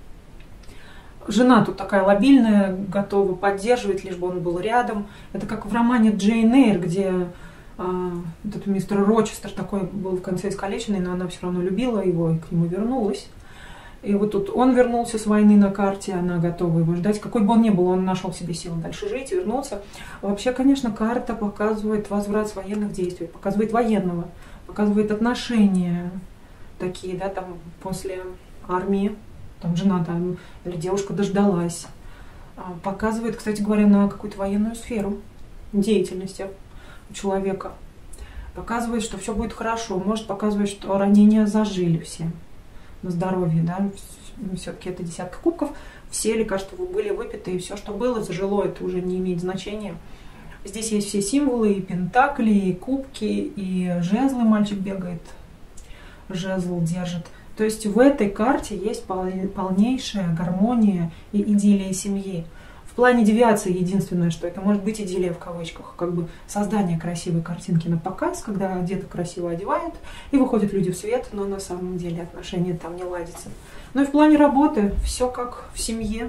Жена тут такая лобильная, готова поддерживать, лишь бы он был рядом. Это как в романе Джейн Эйр, где этот мистер Рочестер такой был в конце искалеченный, но она все равно любила его и к нему вернулась. И вот тут он вернулся с войны на карте, она готова его ждать. Какой бы он ни был, он нашел себе силы дальше жить, вернуться. Вообще, конечно, карта показывает возврат с военных действий, показывает военного, показывает отношения такие, да, там после армии, там жена там или девушка дождалась. Показывает, кстати говоря, на какую-то военную сферу деятельности у человека. Показывает, что все будет хорошо, может показывать, что ранения зажили все. На здоровье, да, все-таки это десятка кубков, все лекарства были выпиты, и все, что было, зажило, это уже не имеет значения. Здесь есть все символы, и пентакли, и кубки, и жезлы, мальчик бегает, жезл держит. То есть в этой карте есть полнейшая гармония и идиллия семьи. В плане девиации единственное, что это может быть идиллия в кавычках, как бы создание красивой картинки на показ, когда деток красиво одевают, и выходят люди в свет, но на самом деле отношения там не ладятся. Ну и в плане работы все как в семье.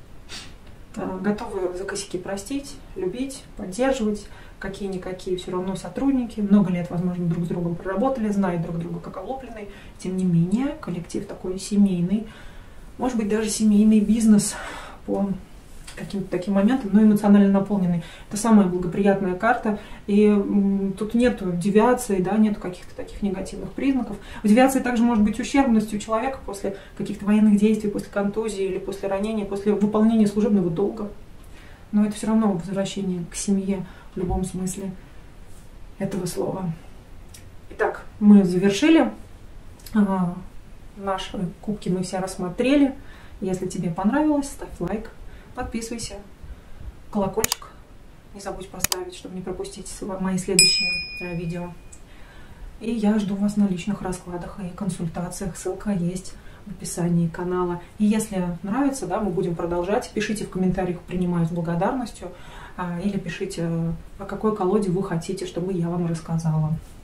Готовы за косяки простить, любить, поддерживать, какие-никакие все равно сотрудники, много лет, возможно, друг с другом проработали, знают друг друга как облупленный, тем не менее, коллектив такой семейный, может быть, даже семейный бизнес по каким-то таким моментом, но эмоционально наполненный. Это самая благоприятная карта, и тут нету девиации, да, нету каких-то таких негативных признаков. В девиации также может быть ущербность у человека после каких-то военных действий, после контузии или после ранения, после выполнения служебного долга. Но это все равно возвращение к семье в любом смысле этого слова. Итак, мы завершили. Наши кубки мы все рассмотрели. Если тебе понравилось, ставь лайк. Подписывайся, колокольчик не забудь поставить, чтобы не пропустить мои следующие видео. И я жду вас на личных раскладах и консультациях. Ссылка есть в описании канала. И если нравится, да, мы будем продолжать. Пишите в комментариях, принимаю с благодарностью. Или пишите, о какой колоде вы хотите, чтобы я вам рассказала.